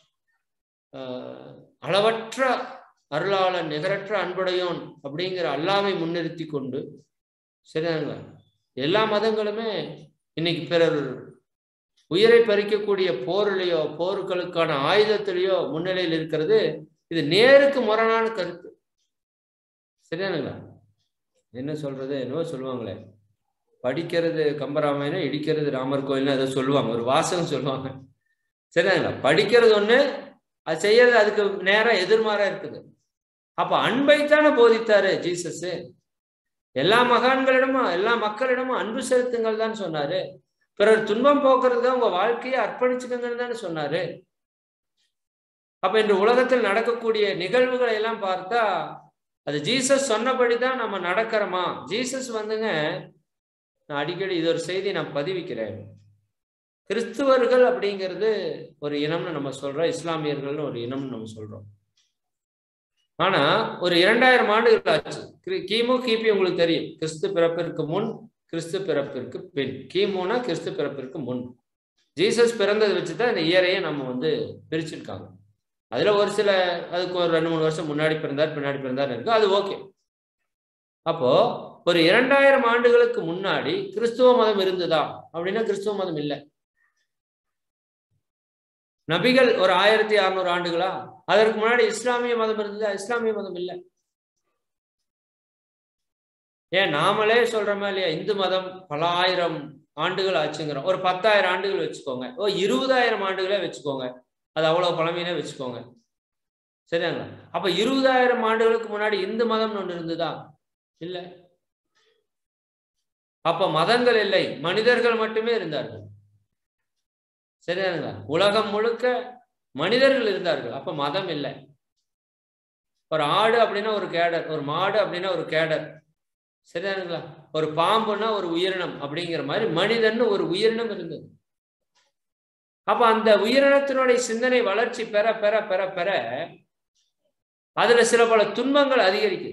அளவற்ற அருளாளன், நிகரற்ற அன்புடையோன் அப்படிங்கிற அல்லாவை முன்னிறுத்தி கொண்டு, சரிதானுங்களா, எல்லா மதங்களுமே இன்னைக்கு பிறர் உயிரை பறிக்கக்கூடிய போரிலேயோ போர்களுக்கான ஆயுதத்திலேயோ முன்னிலையில் இருக்கிறது. இது நேருக்கு முரணான கருத்து. சரியானுங்களா? என்ன சொல்றது, என்னவோ சொல்லுவாங்களே, படிக்கிறது கம்பராமாயணம், இடிக்கிறது ராமர் கோயில்னு அதை சொல்லுவாங்க, ஒரு வாசகம் சொல்லுவாங்க. சரியானுங்களா? படிக்கிறது ஒண்ணு, அது செய்யறது அதுக்கு நேரம் எதிர்மாறா இருக்குது. அப்ப அன்பைத்தானே போதித்தாரு ஜீசஸ். எல்லா மகான்களிடமும் எல்லா மக்களிடமும் அன்பு செலுத்துங்கள் தான் சொன்னாரு. பிறர் துன்பம் போக்குறதுதான் உங்க வாழ்க்கையை அர்ப்பணிச்சுக்கங்கன்னு தானே சொன்னாரு. அப்ப இன்று உலகத்தில் நடக்கக்கூடிய நிகழ்வுகளை எல்லாம் பார்த்தா அது ஜீசஸ் சொன்னபடிதான் நம்ம நடக்கிறோமா? ஜீசஸ் வந்துங்க, நான் அடிக்கடி இது ஒரு செய்தி நான் பதிவிக்கிறேன். கிறிஸ்துவர்கள் அப்படிங்கிறது ஒரு இனம்னு நம்ம சொல்றோம், இஸ்லாமியர்கள்னு ஒரு இனம்னு நம்ம சொல்றோம். ஆனா ஒரு 2000 ஆண்டுகள் ஆச்சு. கிமு கிபி உங்களுக்கு தெரியும். கிறிஸ்து பிறப்பிற்கு முன், கிறிஸ்து பிறப்பிற்கு பின். கிமுனா கிறிஸ்து பிறப்பிற்கு முன். ஜீசஸ் பிறந்ததை வச்சுதான் இந்த இயரையை நம்ம வந்து பிரிச்சிருக்காங்க. அதுல ஒரு சில, அதுக்கு ஒரு 2-3 வருஷம் முன்னாடி பிறந்தார் பின்னாடி பிறந்தார் இருக்கு, அது ஓகே. அப்போ ஒரு 2000 ஆண்டுகளுக்கு முன்னாடி கிறிஸ்துவ மதம் இருந்ததா அப்படின்னா கிறிஸ்துவ மதம் இல்லை. நபிகள் ஒரு 1600 ஆண்டுகளா? அதற்கு முன்னாடி இஸ்லாமிய மதம் இருந்ததா? இஸ்லாமிய மதம் இல்லை. ஏன் நாமளே சொல்றோமா இல்லையா, இந்து மதம் பல ஆயிரம் ஆண்டுகள் ஆச்சுங்கிறோம். ஒரு 10,000 ஆண்டுகள் வச்சுக்கோங்க, 20,000 ஆண்டுகளே வச்சுக்கோங்க, அது அவ்வளவு பழமையினே வச்சுக்கோங்க. சரியாங்களா? அப்ப 20,000 ஆண்டுகளுக்கு முன்னாடி இந்து மதம்னு ஒண்ணு இருந்ததா? இல்லை. அப்ப மதங்கள் இல்லை, மனிதர்கள் மட்டுமே இருந்தார்கள். சரியானுங்களா? உலகம் முழுக்க மனிதர்கள் இருந்தார்கள், அப்ப மதம் இல்லை. ஒரு ஆடு அப்படின்னா ஒரு கேடர், ஒரு மாடு அப்படின்னா ஒரு கேடர். சரியானுங்களா? ஒரு பாம்புன்னா ஒரு உயிரினம் அப்படிங்கிற மாதிரி மனிதன் ஒரு உயிரினம் இருந்தது. அப்ப அந்த உயிரினத்தினுடைய சிந்தனை வளர்ச்சி பெற பெற பெற பெற அதுல சில பல துன்பங்கள் அதிகரிக்குது.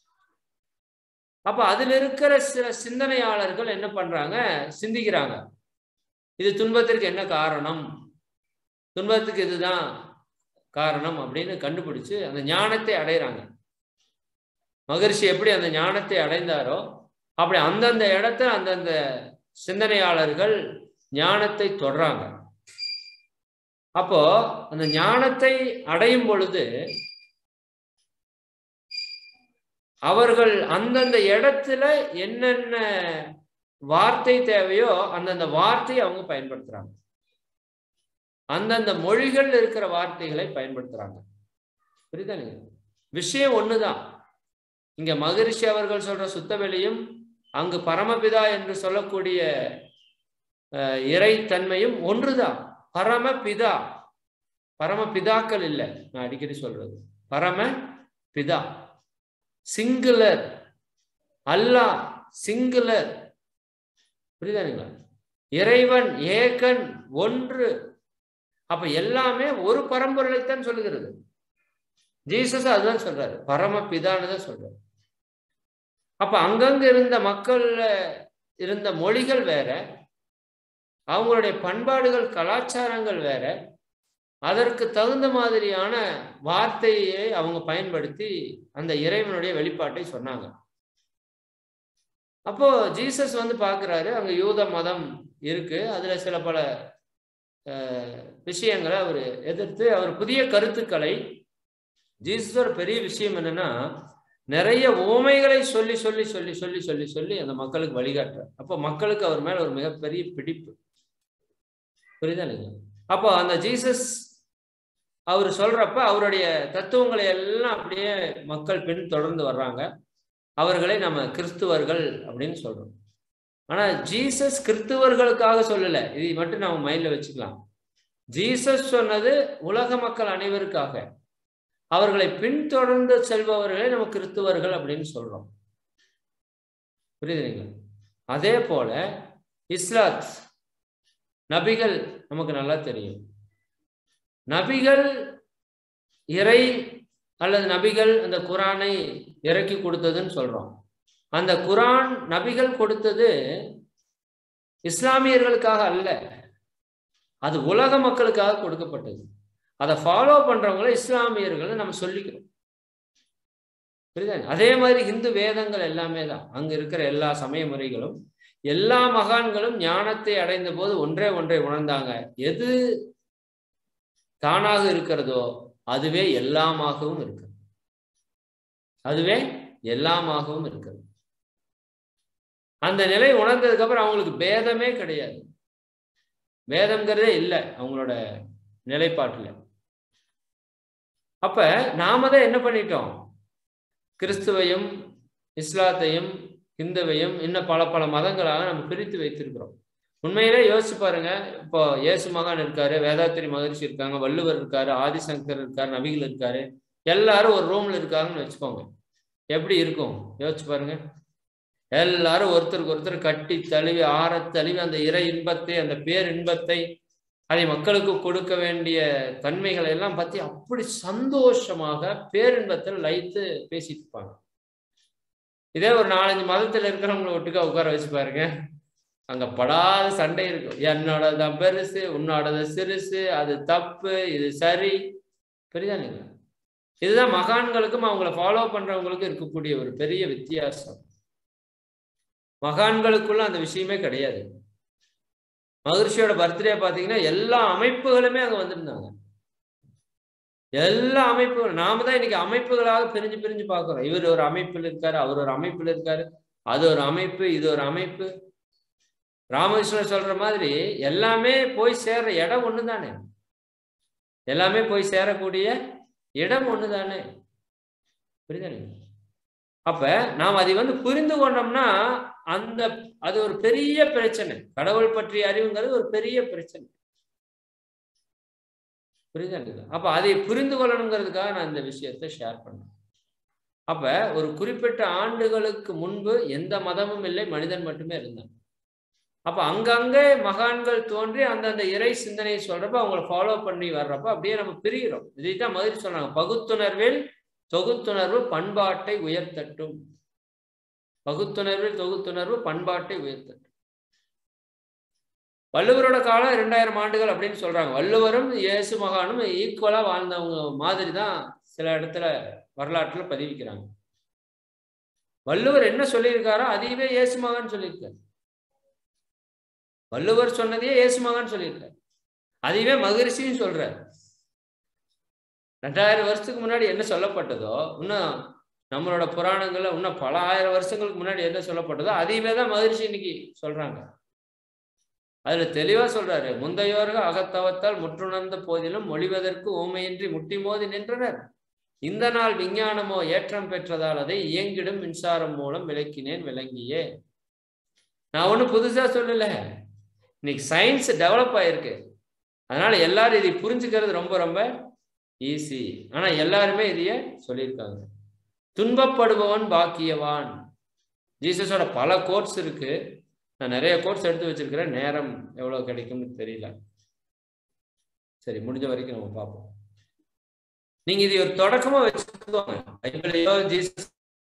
அப்ப அதுல இருக்கிற சில சிந்தனையாளர்கள் என்ன பண்றாங்க, சிந்திக்கிறாங்க, இது துன்பத்திற்கு என்ன காரணம், துன்பத்துக்கு இதுதான் காரணம் அப்படின்னு கண்டுபிடிச்சு அந்த ஞானத்தை அடைகிறாங்க. மகரிஷி எப்படி அந்த ஞானத்தை அடைந்தாரோ அப்படி அந்தந்த இடத்துல அந்தந்த சிந்தனையாளர்கள் ஞானத்தை தொடர்றாங்க. அப்போ அந்த ஞானத்தை அடையும் பொழுது அவர்கள் அந்தந்த இடத்துல என்னென்ன வார்த்தை தேவையோ அந்தந்த வார்த்தையை அவங்க பயன்படுத்துறாங்க. அந்தந்த மொழிகள் இருக்கிற வார்த்தைகளை பயன்படுத்துறாங்க. புரியுதா? விஷயம் ஒண்ணுதான். இங்க மகரிஷி அவர்கள் சொல்ற சுத்தவெளியும் அங்கு பரமபிதா என்று சொல்லக்கூடிய இறைத்தன்மையும் ஒன்றுதான். பரமபிதா, பரமபிதாக்கள் இல்லை, நான் அடிக்கடி சொல்றது பரமபிதா சிங்குலர், அல்லாஹ் சிங்குலர். புரியுதானுங்களா? இறைவன் ஏகன், ஒன்று. அப்ப எல்லாமே ஒரு பரம்பொருளைத்தான் சொல்லுகிறது. ஜீசஸ் அதுதான் சொல்றாரு, பரமபிதான்னு தான் சொல்றாரு. அப்ப அங்கங்க இருந்த மக்கள்ல இருந்த மொழிகள் வேற, அவங்களுடைய பண்பாடுகள் கலாச்சாரங்கள் வேற, அதற்கு தகுந்த மாதிரியான வார்த்தையை அவங்க பயன்படுத்தி அந்த இறைவனுடைய வெளிப்பாட்டை சொன்னாங்க. அப்போ ஜீசஸ் வந்து பாக்குறாரு, அங்க யூத மதம் இருக்கு, அதுல சில பல விஷயங்களை அவர் எதிர்த்து அவர் புதிய கருத்துக்களை, ஜீசஸ் ஒரு பெரிய விஷயம் என்னன்னா நிறைய உவமைகளை சொல்லி சொல்லி சொல்லி சொல்லி சொல்லி சொல்லி அந்த மக்களுக்கு வழிகாட்டுறார். அப்போ மக்களுக்கு அவர் மேல ஒரு மிகப்பெரிய பிடிப்பு. புரியுதா இல்லைங்க? அப்போ அந்த ஜீசஸ் அவர் சொல்றப்ப அவருடைய தத்துவங்களை எல்லாம் அப்படியே மக்கள் பின் தொடர்ந்து வர்றாங்க. அவர்களை நம்ம கிறிஸ்துவர்கள் அப்படின்னு சொல்றோம். ஆனா ஜீசஸ் கிறிஸ்துவர்களுக்காக சொல்லல, இதை மட்டும் நம்ம மைண்ட்ல வச்சுக்கலாம். ஜீசஸ் சொன்னது உலக மக்கள் அனைவருக்காக. அவர்களை பின்தொடர்ந்து செல்பவர்களை நம்ம கிறிஸ்துவர்கள் அப்படின்னு சொல்றோம். புரியுதுங்களா? அதே போல இஸ்லாத் நபிகள் நமக்கு நல்லா தெரியும். நபிகள் இறை அல்லது நபிகள் அந்த குரானை இறக்கி கொடுத்ததுன்னு சொல்றோம். அந்த குரான் நபிகள் கொடுத்தது இஸ்லாமியர்களுக்காக அல்ல, அது உலக மக்களுக்காக கொடுக்கப்பட்டது. அதை ஃபாலோ பண்றவங்களை இஸ்லாமியர்கள் நம்ம சொல்லிக்கிறோம். புரியுதா? அதே மாதிரி இந்து வேதங்கள் எல்லாமே தான், அங்க இருக்கிற எல்லா சமய முறைகளும் எல்லா மகான்களும் ஞானத்தை அடைந்த போது ஒன்றை உணர்ந்தாங்க. எது தானாக இருக்கிறதோ அதுவே எல்லாமாகவும் இருக்கிறது. அதுவே எல்லாமாகவும் இருக்கிறது. அந்த நிலை உணர்ந்ததுக்கு அப்புறம் அவங்களுக்கு பேதமே கிடையாது. பேதம்ங்கிறதே இல்லை அவங்களோட நிலைப்பாட்டுல. அப்ப நாம தான் என்ன பண்ணிட்டோம்? கிறிஸ்துவையும் இஸ்லாத்தையும் இந்துவையும் இன்னும் பல மதங்களாக நம்ம பிரித்து வைத்திருக்கிறோம். உண்மையிலே யோசிச்சு பாருங்க. இப்போ இயேசு மகான் இருக்காரு, வேதாத்திரி மகரிஷி இருக்காங்க, வள்ளுவர் இருக்காரு, ஆதிசங்கர் இருக்காரு, நபிகள் இருக்காரு, எல்லாரும் ஒரு ரூம்ல இருக்காங்கன்னு வச்சுக்கோங்க. எப்படி இருக்கும் யோசிச்சு பாருங்க. எல்லாரும் ஒருத்தருக்கு ஒருத்தர் கட்டி தழுவி ஆற தழுவி அந்த இறை இன்பத்தை, அந்த பேர் இன்பத்தை, அதை மக்களுக்கு கொடுக்க வேண்டிய தன்மைகளை எல்லாம் பத்தி அப்படி சந்தோஷமாக பேரின்பத்தில் லைத்து பேசிட்டு இருப்பாங்க. இதே ஒரு 4-5 மதத்துல இருக்கிறவங்களை ஒட்டுக்கா உட்கார வச்சு பாருங்க, அங்க படாத சண்டை இருக்கும். என்னோடதான் பெருசு, உன்னோடது சிறுசு, அது தப்பு, இது சரி. புரியுதா நீங்க? இதுதான் மகான்களுக்கும் அவங்களை ஃபாலோ பண்றவங்களுக்கும் இருக்கக்கூடிய ஒரு பெரிய வித்தியாசம். மகான்களுக்குள்ள அந்த விஷயமே கிடையாது. மகரிஷியோட பர்த்டே பாத்தீங்கன்னா எல்லா அமைப்புகளுமே அங்க வந்திருந்தாங்க. எல்லா அமைப்புகளும். நாம தான் இன்னைக்கு அமைப்புகளாக பிரிஞ்சு பார்க்கிறோம். இவர் ஒரு அமைப்பில் இருக்காரு, அவர் ஒரு அமைப்பில் இருக்காரு, அது ஒரு அமைப்பு, இது ஒரு அமைப்பு. ராமகிருஷ்ணர் சொல்ற மாதிரி எல்லாமே போய் சேர்ற இடம் ஒண்ணுதானே. எல்லாமே போய் சேரக்கூடிய இடம் ஒண்ணுதானே. புரியுதா? அப்ப நாம் அதை புரிந்து கொண்டோம்னா அது ஒரு பெரிய பிரச்சனை. கடவுள் பற்றிய அறிவுங்கிறது ஒரு பெரிய பிரச்சனை. புரியுதா? அப்ப அதை புரிந்து கொள்ளணுங்கிறதுக்காக நான் இந்த விஷயத்தை ஷேர் பண்ணேன். அப்ப ஒரு குறிப்பிட்ட ஆண்டுகளுக்கு முன்பு எந்த மதமும் இல்லை, மனிதன் மட்டுமே இருந்தான். அப்ப அங்கங்கே மகான்கள் தோன்றி அந்தந்த இறை சிந்தனையை சொல்றப்ப அவங்களை ஃபாலோ பண்ணி வர்றப்ப அப்படியே நம்ம பிரிகிறோம். இதைத்தான் மாதிரி சொன்னாங்க, பகுத்துணர்வில் தொகுத்துணர்வு பண்பாட்டை உயர்த்தட்டும். பகுத்துணர்வில் தொகுத்துணர்வு பண்பாட்டை உயர்த்தட்டும். வள்ளுவரோட காலம் 2000 ஆண்டுகள் அப்படின்னு சொல்றாங்க. வள்ளுவரும் இயேசு மகானும் ஈக்குவலா வாழ்ந்தவங்க மாதிரி தான் சில இடத்துல வரலாற்றுல பதிவிக்கிறாங்க. வள்ளுவர் என்ன சொல்லியிருக்காரோ அதையவே இயேசு மகான் சொல்லியிருக்காரு. வள்ளுவர் சொன்னதையே இயேசு மகான் சொல்லியிருக்காரு. அதையவே மகரிஷியும் சொல்றாரு. 2000 வருஷத்துக்கு முன்னாடி என்ன சொல்லப்பட்டதோ, இன்னும் நம்மளோட புராணங்கள்ல இன்னும் பல 1000 வருஷங்களுக்கு முன்னாடி என்ன சொல்லப்பட்டதோ அதையுமே தான் மகரிஷி இன்னைக்கு சொல்றாங்க. அதுல தெளிவா சொல்றாரு, முந்தையோர்கள் அகத்தவத்தால் முற்றுணர்ந்த போதிலும் மொழிவதற்கு ஊமையின்றி முட்டி மோதி நின்றனர். இந்த நாள் விஞ்ஞானமோ ஏற்றம் பெற்றதால் அதை இயங்கிடும் மின்சாரம் மூலம் விளக்கினேன் விளங்கியே. நான் ஒன்றும் புதுசா சொல்லல, இன்னைக்கு சயின்ஸ் டெவலப் ஆயிருக்கு. அதனால எல்லாரும் இதை புரிஞ்சுக்கிறது ரொம்ப ரொம்ப ஈஸி. ஆனா எல்லாருமே இதைய சொல்லியிருக்காங்க. துன்பப்படுபவன் பாக்கியவான். ஜீசஸோட பல கோட்ஸ் இருக்கு. நான் நிறைய கோட்ஸ் எடுத்து வச்சிருக்கிறேன். நேரம் எவ்வளவு கிடைக்கும்னு தெரியல. சரி, முடிஞ்ச வரைக்கும் நம்ம பார்ப்போம். நீங்க இது ஒரு தொடக்கமா வச்சுக்கோங்க. பைபிளையோ ஜீசஸ்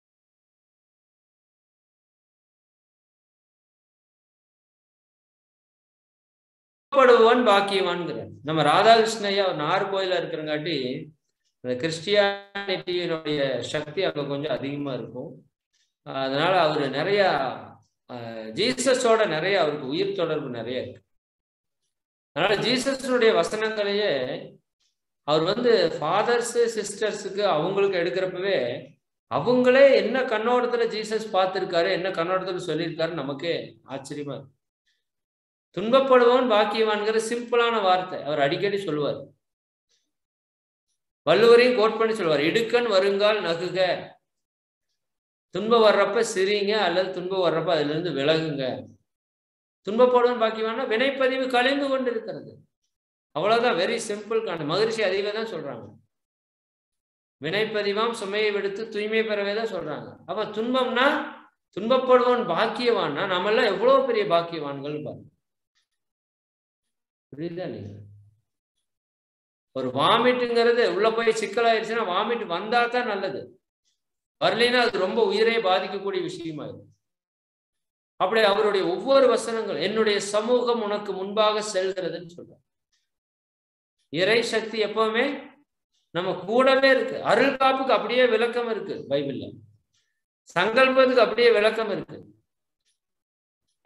படுவான் பாக்கியவான்ங்கிற நம்ம ராதாகிருஷ்ணய்யா நார்கோயில இருக்கிறங்காட்டி அந்த கிறிஸ்டியானிட்டியினுடைய சக்தி அங்க கொஞ்சம் அதிகமா இருக்கும். அதனால அவரு நிறைய ஜீசஸோட நிறைய அவருக்கு உயிர் தொடர்பு நிறைய இருக்கு. அதனால ஜீசஸுடைய வசனங்களையே அவர் ஃபாதர்ஸ் சிஸ்டர்ஸுக்கு அவங்களுக்கு எடுக்கிறப்பவே அவங்களே என்ன கண்ணோட்டத்துல ஜீசஸ் பார்த்திருக்காரு, என்ன கண்ணோட்டத்துல சொல்லியிருக்காரு, நமக்கே ஆச்சரியமா இருக்கு. துன்பப்படுவான் பாக்கியவான்கிற சிம்பிளான வார்த்தை அவர் அடிக்கடி சொல்லுவார். வள்ளுவரையும் கோட் பண்ணி சொல்லுவார், இடுக்கண் வருங்கால் நகுக. துன்பம் வர்றப்ப சிரிங்க, அல்லது துன்பம் வர்றப்ப அதுல இருந்து விலகுங்க. துன்பப்படுவான் பாக்கியவான்னா வினைப்பதிவு கலைந்து கொண்டு இருக்கிறது. அவ்வளவுதான், வெரி சிம்பிள். மகரிஷி அதிக தான் சொல்றாங்க. வினைப்பதிவாம் சுமையை விடுத்து தூய்மை பெறவே தான் சொல்றாங்க. அப்ப துன்பம்னா துன்பப்படுவான் பாக்கியவான்னா நம்ம எல்லாம் எவ்வளவு பெரிய பாக்கியவான்கள் பாருங்க. புரியுதா இல்லையா? ஒரு வாமிட்டுங்கிறது உள்ள போய் சிக்கலாயிருச்சுன்னா வாமிட் வந்தா தான் நல்லது, வரலைன்னா அது ரொம்ப உயிரை பாதிக்கக்கூடிய விஷயமா இருக்கும். அப்படி அவருடைய ஒவ்வொரு வசனங்கள், என்னுடைய சமூகம் உனக்கு முன்பாக செல்கிறதுன்னு சொல்றாங்க. இறை சக்தி எப்பவுமே நம்ம கூடவே இருக்கு. அருள் காப்புக்கு அப்படியே விளக்கம் இருக்கு பைபிள்ல. சங்கல்பத்துக்கு அப்படியே விளக்கம் இருக்கு.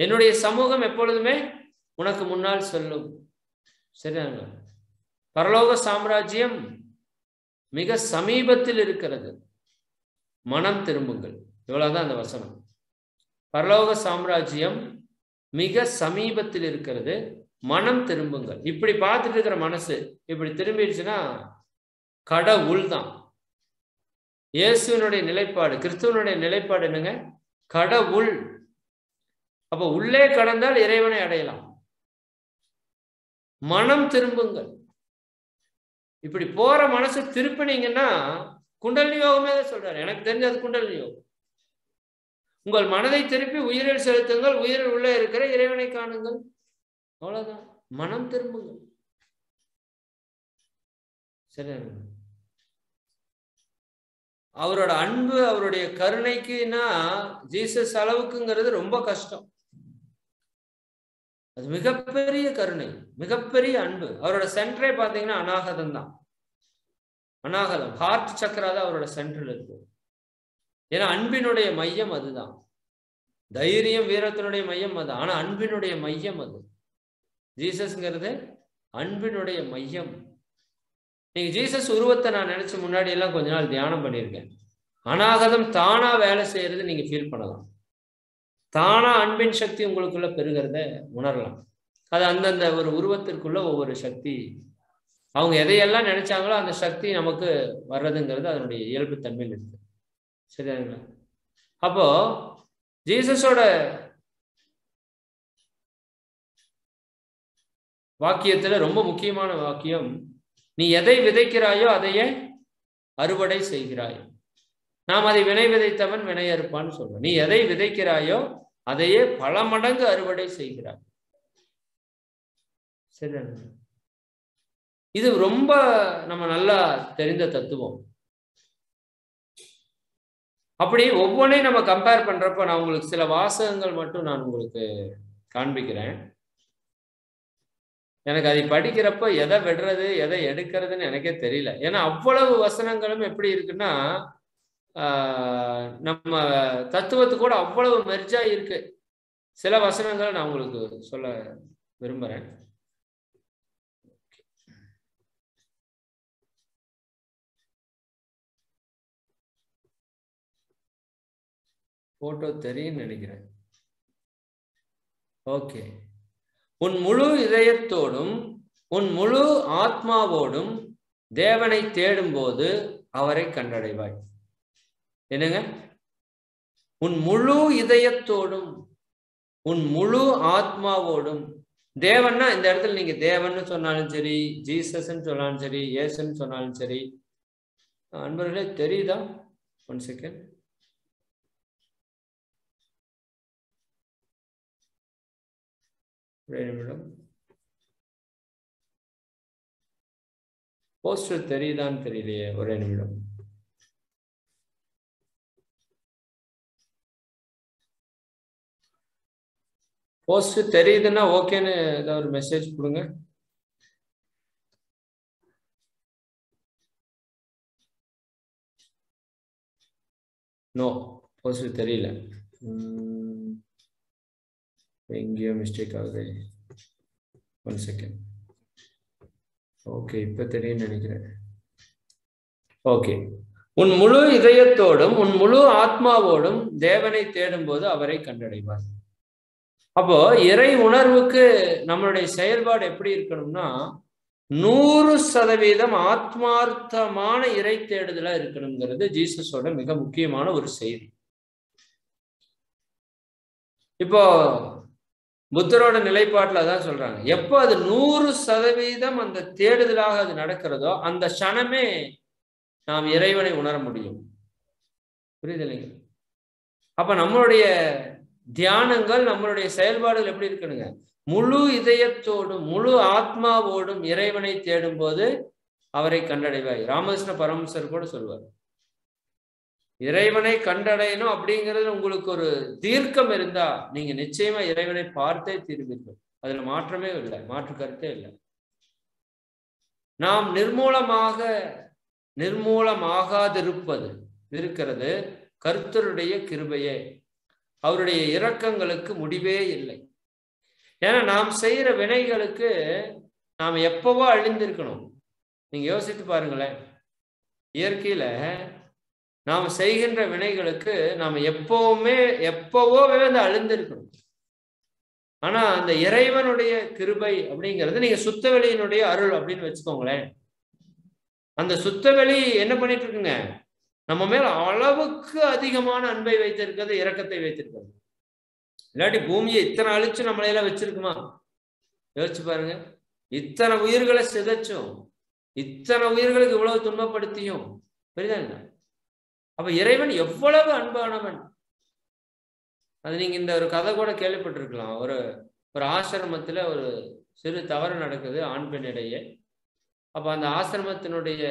என்னுடைய சமூகம் எப்பொழுதுமே உனக்கு முன்னால் சொல்லும். சரியாங்க? பரலோக சாம்ராஜ்யம் மிக சமீபத்தில் இருக்கிறது, மனம் திரும்புங்கள். இவ்வளவுதான் அந்த வசனம். பரலோக சாம்ராஜ்யம் மிக சமீபத்தில் இருக்கிறது, மனம் திரும்புங்கள். இப்படி பார்த்துட்டு இருக்கிற மனசு இப்படி திரும்பிடுச்சுன்னா கடவுள் தான். இயேசுவினுடைய நிலைப்பாடு, கிறிஸ்துவனுடைய நிலைப்பாடு என்னங்க? கடவுள். அப்ப உள்ளே கடந்தால் இறைவனை அடையலாம். மனம் திரும்புங்கள். இப்படி போற மனசு திருப்பினீங்கன்னா குண்டலினி யோகமே தான் சொல்றாரு. எனக்கு தெரிஞ்சது குண்டலினி யோகம். உங்கள் மனதை திருப்பி உயிரில் செலுத்துங்கள், உயிரில் உள்ளே இருக்கிற இறைவனை காணுங்கள். அவ்வளவுதான். மனம் திரும்புங்கள். சரி, அவரோட அன்பு, அவருடைய கருணைக்குன்னா ஜீசஸ் அளவுக்குங்கிறது ரொம்ப கஷ்டம். அது மிகப்பெரிய கருணை, மிகப்பெரிய அன்பு. அவரோட சென்டரே பார்த்தீங்கன்னா அநாகதம் தான். அநாகதம், ஹார்ட் சக்கரா தான் அவரோட சென்டர்ல இருக்கு. ஏன்னா அன்பினுடைய மையம் அதுதான். தைரியம், வீரத்தினுடைய மையம் அது. ஆனா அன்பினுடைய மையம் அது. ஜீசஸ்ங்கிறது அன்பினுடைய மையம். நீங்க ஜீசஸ் உருவத்தை நான் நினைச்சு முன்னாடி எல்லாம் கொஞ்ச நாள் தியானம் பண்ணியிருக்கேன். அநாகதம் தானா வேலை செய்யறது நீங்க ஃபீல் பண்ணலாம். தானா அன்பின் சக்தி உங்களுக்குள்ள பெருகிறத உணரலாம். அது அந்தந்த ஒரு உருவத்திற்குள்ள ஒவ்வொரு சக்தி, அவங்க எதையெல்லாம் நினைச்சாங்களோ அந்த சக்தி நமக்கு வர்றதுங்கிறது அதனுடைய இயல்பு தன்மையில் இருக்கு. சரிங்களா? அப்போ ஜீசஸோட வாக்கியத்துல ரொம்ப முக்கியமான வாக்கியம், நீ எதை விதைக்கிறாயோ அதையே அறுவடை செய்கிறாய். நாம் அதை வினை விதைத்தவன் வினை அறுப்பான்னு சொல்றோம். நீ எதை விதைக்கிறாயோ அதையே பல மடங்கு அறுவடை செய்கிறாய். சரி, இது ரொம்ப நம்ம நல்லா தெரிந்த தத்துவம். அப்படி ஒவ்வொன்றையும் நம்ம கம்பேர் பண்றப்ப நான் உங்களுக்கு சில வாசகங்கள் மட்டும் நான் உங்களுக்கு காண்பிக்கிறேன். எனக்கு அதை படிக்கிறப்ப எதை விடுறது எதை எடுக்கிறதுன்னு எனக்கே தெரியல. ஏன்னா அவ்வளவு வசனங்களும் எப்படி இருக்குன்னா நம்ம தத்துவத்து கூட அவ்வளவு மெர்ஜா இருக்கு. சில வசனங்களை நான் உங்களுக்கு சொல்ல விரும்புறேன். போட்டோ தெரியும்னு நினைக்கிறேன். ஓகே. உன் முழு இதயத்தோடும் உன் முழு ஆத்மாவோடும் தேவனை தேடும் போது அவரை கண்டடைவாய். என்னங்க? உன் முழு இதயத்தோடும் உன் முழு ஆத்மாவோடும். தேவன்னா இந்த இடத்துல நீங்க தேவன்னு சொன்னாலும் சரி, ஜீசஸ்ன்னு சொன்னாலும் சரி, இயேசுன்னு சொன்னாலும் சரி. அன்பர்களே தெரியுதா? 1 செகண்ட். நிமிடம். போஸ்டர் தெரியுதான்னு தெரியலையே, ஒரே நிமிடம். போஸ்டர் தெரியுதுன்னா ஓகேன்னு ஏதாவது ஒரு மெசேஜ் கொடுங்க. நோ, போஸ்டர் தெரியல. எங்கேயோ மிஸ்டேக் ஆகுது. 1 செகண்ட். ஓகே, இப்ப தெரியும் நினைக்கிறேன். ஓகே. உன் முழு இதயத்தோடும் உன் முழு ஆத்மாவோடும் தேவனை தேடும் போது அவரை கண்டடைவார். அப்போ இறை உணர்வுக்கு நம்மளுடைய செயல்பாடு எப்படி இருக்கணும்னா 100% ஆத்மார்த்தமான இறை தேடுதலா இருக்கணுங்கிறது ஜீசஸோட மிக முக்கியமான ஒரு செய்தி. இப்போ புத்தரோட நிலைப்பாட்டில் தான் சொல்றாங்க, எப்போ அது 100% அந்த தேடுதலாக அது நடக்கிறதோ அந்த க்ஷணமே நாம் இறைவனை உணர முடியும். புரியுது இல்லைங்க? அப்ப நம்மளுடைய தியானங்கள், நம்மளுடைய செயல்பாடுகள் எப்படி இருக்கணுங்க? முழு இதயத்தோடும் முழு ஆத்மாவோடும் இறைவனை தேடும் போது அவரை கண்டடைவாய். ராமகிருஷ்ண பரமஹம்சர் கூட சொல்வார், இறைவனை கண்டடையணும் அப்படிங்கிறது உங்களுக்கு ஒரு தீர்க்கம் இருந்தா நீங்க நிச்சயமா இறைவனை பார்த்தே தீர்வீர்கள். அதுல மாற்றமே இல்லை, மாற்று கருத்தே இல்லை. நாம் நிர்மூலமாகாதிருப்பது இருக்கிறது கர்த்தருடைய கிருபையே. அவருடைய இரக்கங்களுக்கு முடிவே இல்லை. ஏன்னா நாம் செய்யற வினைகளுக்கு நாம் எப்பவோ அழிந்திருக்கணும். நீங்க யோசித்து பாருங்களேன், இயற்கையில நாம் செய்கின்ற வினைகளுக்கு நாம் எப்பவோ வந்து அழிந்திருக்கணும். ஆனா அந்த இறைவனுடைய கிருபை அப்படிங்கிறது, நீங்க சுத்தவெளியினுடைய அருள் அப்படின்னு வச்சுக்கோங்களேன். அந்த சுத்தவெளி என்ன பண்ணிட்டு இருக்குங்க, நம்ம மேல அளவுக்கு அதிகமான அன்பை வைத்திருக்கிறது, இரக்கத்தை வைத்திருக்கிறது. இல்லாட்டி பூமியை இத்தனை அழிச்சு நம்மளையெல்லாம் வச்சிருக்குமா? யோசிச்சு பாருங்க. இத்தனை உயிர்களை சிதைச்சும், இத்தனை உயிர்களுக்கு இவ்வளவு துன்பப்படுத்தியும், புரியுதாங்க? அப்ப இறைவன் எவ்வளவு அன்பானவன். அது நீங்க இந்த ஒரு கதை கூட கேள்விப்பட்டிருக்கலாம். ஒரு ஆசிரமத்துல ஒரு சிறு தவறு நடக்குது ஆண் பெண் இடையே. அப்ப அந்த ஆசிரமத்தினுடைய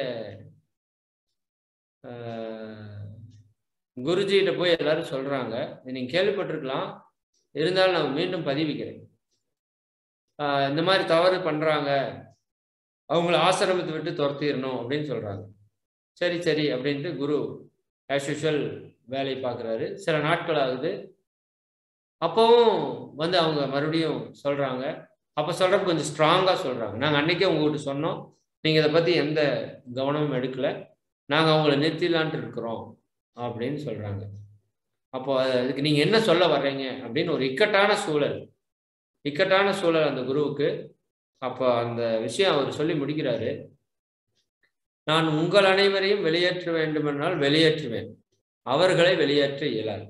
குருஜிகிட்ட போய் எல்லாரும் சொல்றாங்க, நீங்க கேள்விப்பட்டிருக்கலாம், இருந்தாலும் நான் மீண்டும் பதிவிக்கிறேன். இந்த மாதிரி தவறு பண்றாங்க, அவங்கள ஆசிரமத்தை விட்டு துரத்திடணும் அப்படின்னு சொல்றாங்க. சரி சரி அப்படின்ட்டு குரு ஆஸ் யூஷுவல் வேலையை பார்க்குறாரு. சில நாட்கள் ஆகுது. அப்பவும் வந்து அவங்க மறுபடியும் சொல்றாங்க. அப்ப சொல்றப்ப கொஞ்சம் ஸ்ட்ராங்கா சொல்றாங்க, நாங்க அன்னைக்கே உங்ககிட்ட சொன்னோம், நீங்க இதை பத்தி எந்த கவனமும் எடுக்கல, நாங்க அவங்கள நிறுத்திடலான்ட்டு இருக்கிறோம் அப்படின்னு சொல்றாங்க. அப்போ அதுக்கு நீங்க என்ன சொல்ல வர்றீங்க அப்படின்னு ஒரு இக்கட்டான சூழல் அந்த குருவுக்கு. அப்போ அந்த விஷயம் அவர் சொல்லி முடிக்கிறாரு, நான் உங்கள் அனைவரையும் வெளியேற்ற வேண்டுமென்றால் வெளியேற்றுவேன், அவர்களை வெளியேற்ற இயலாது.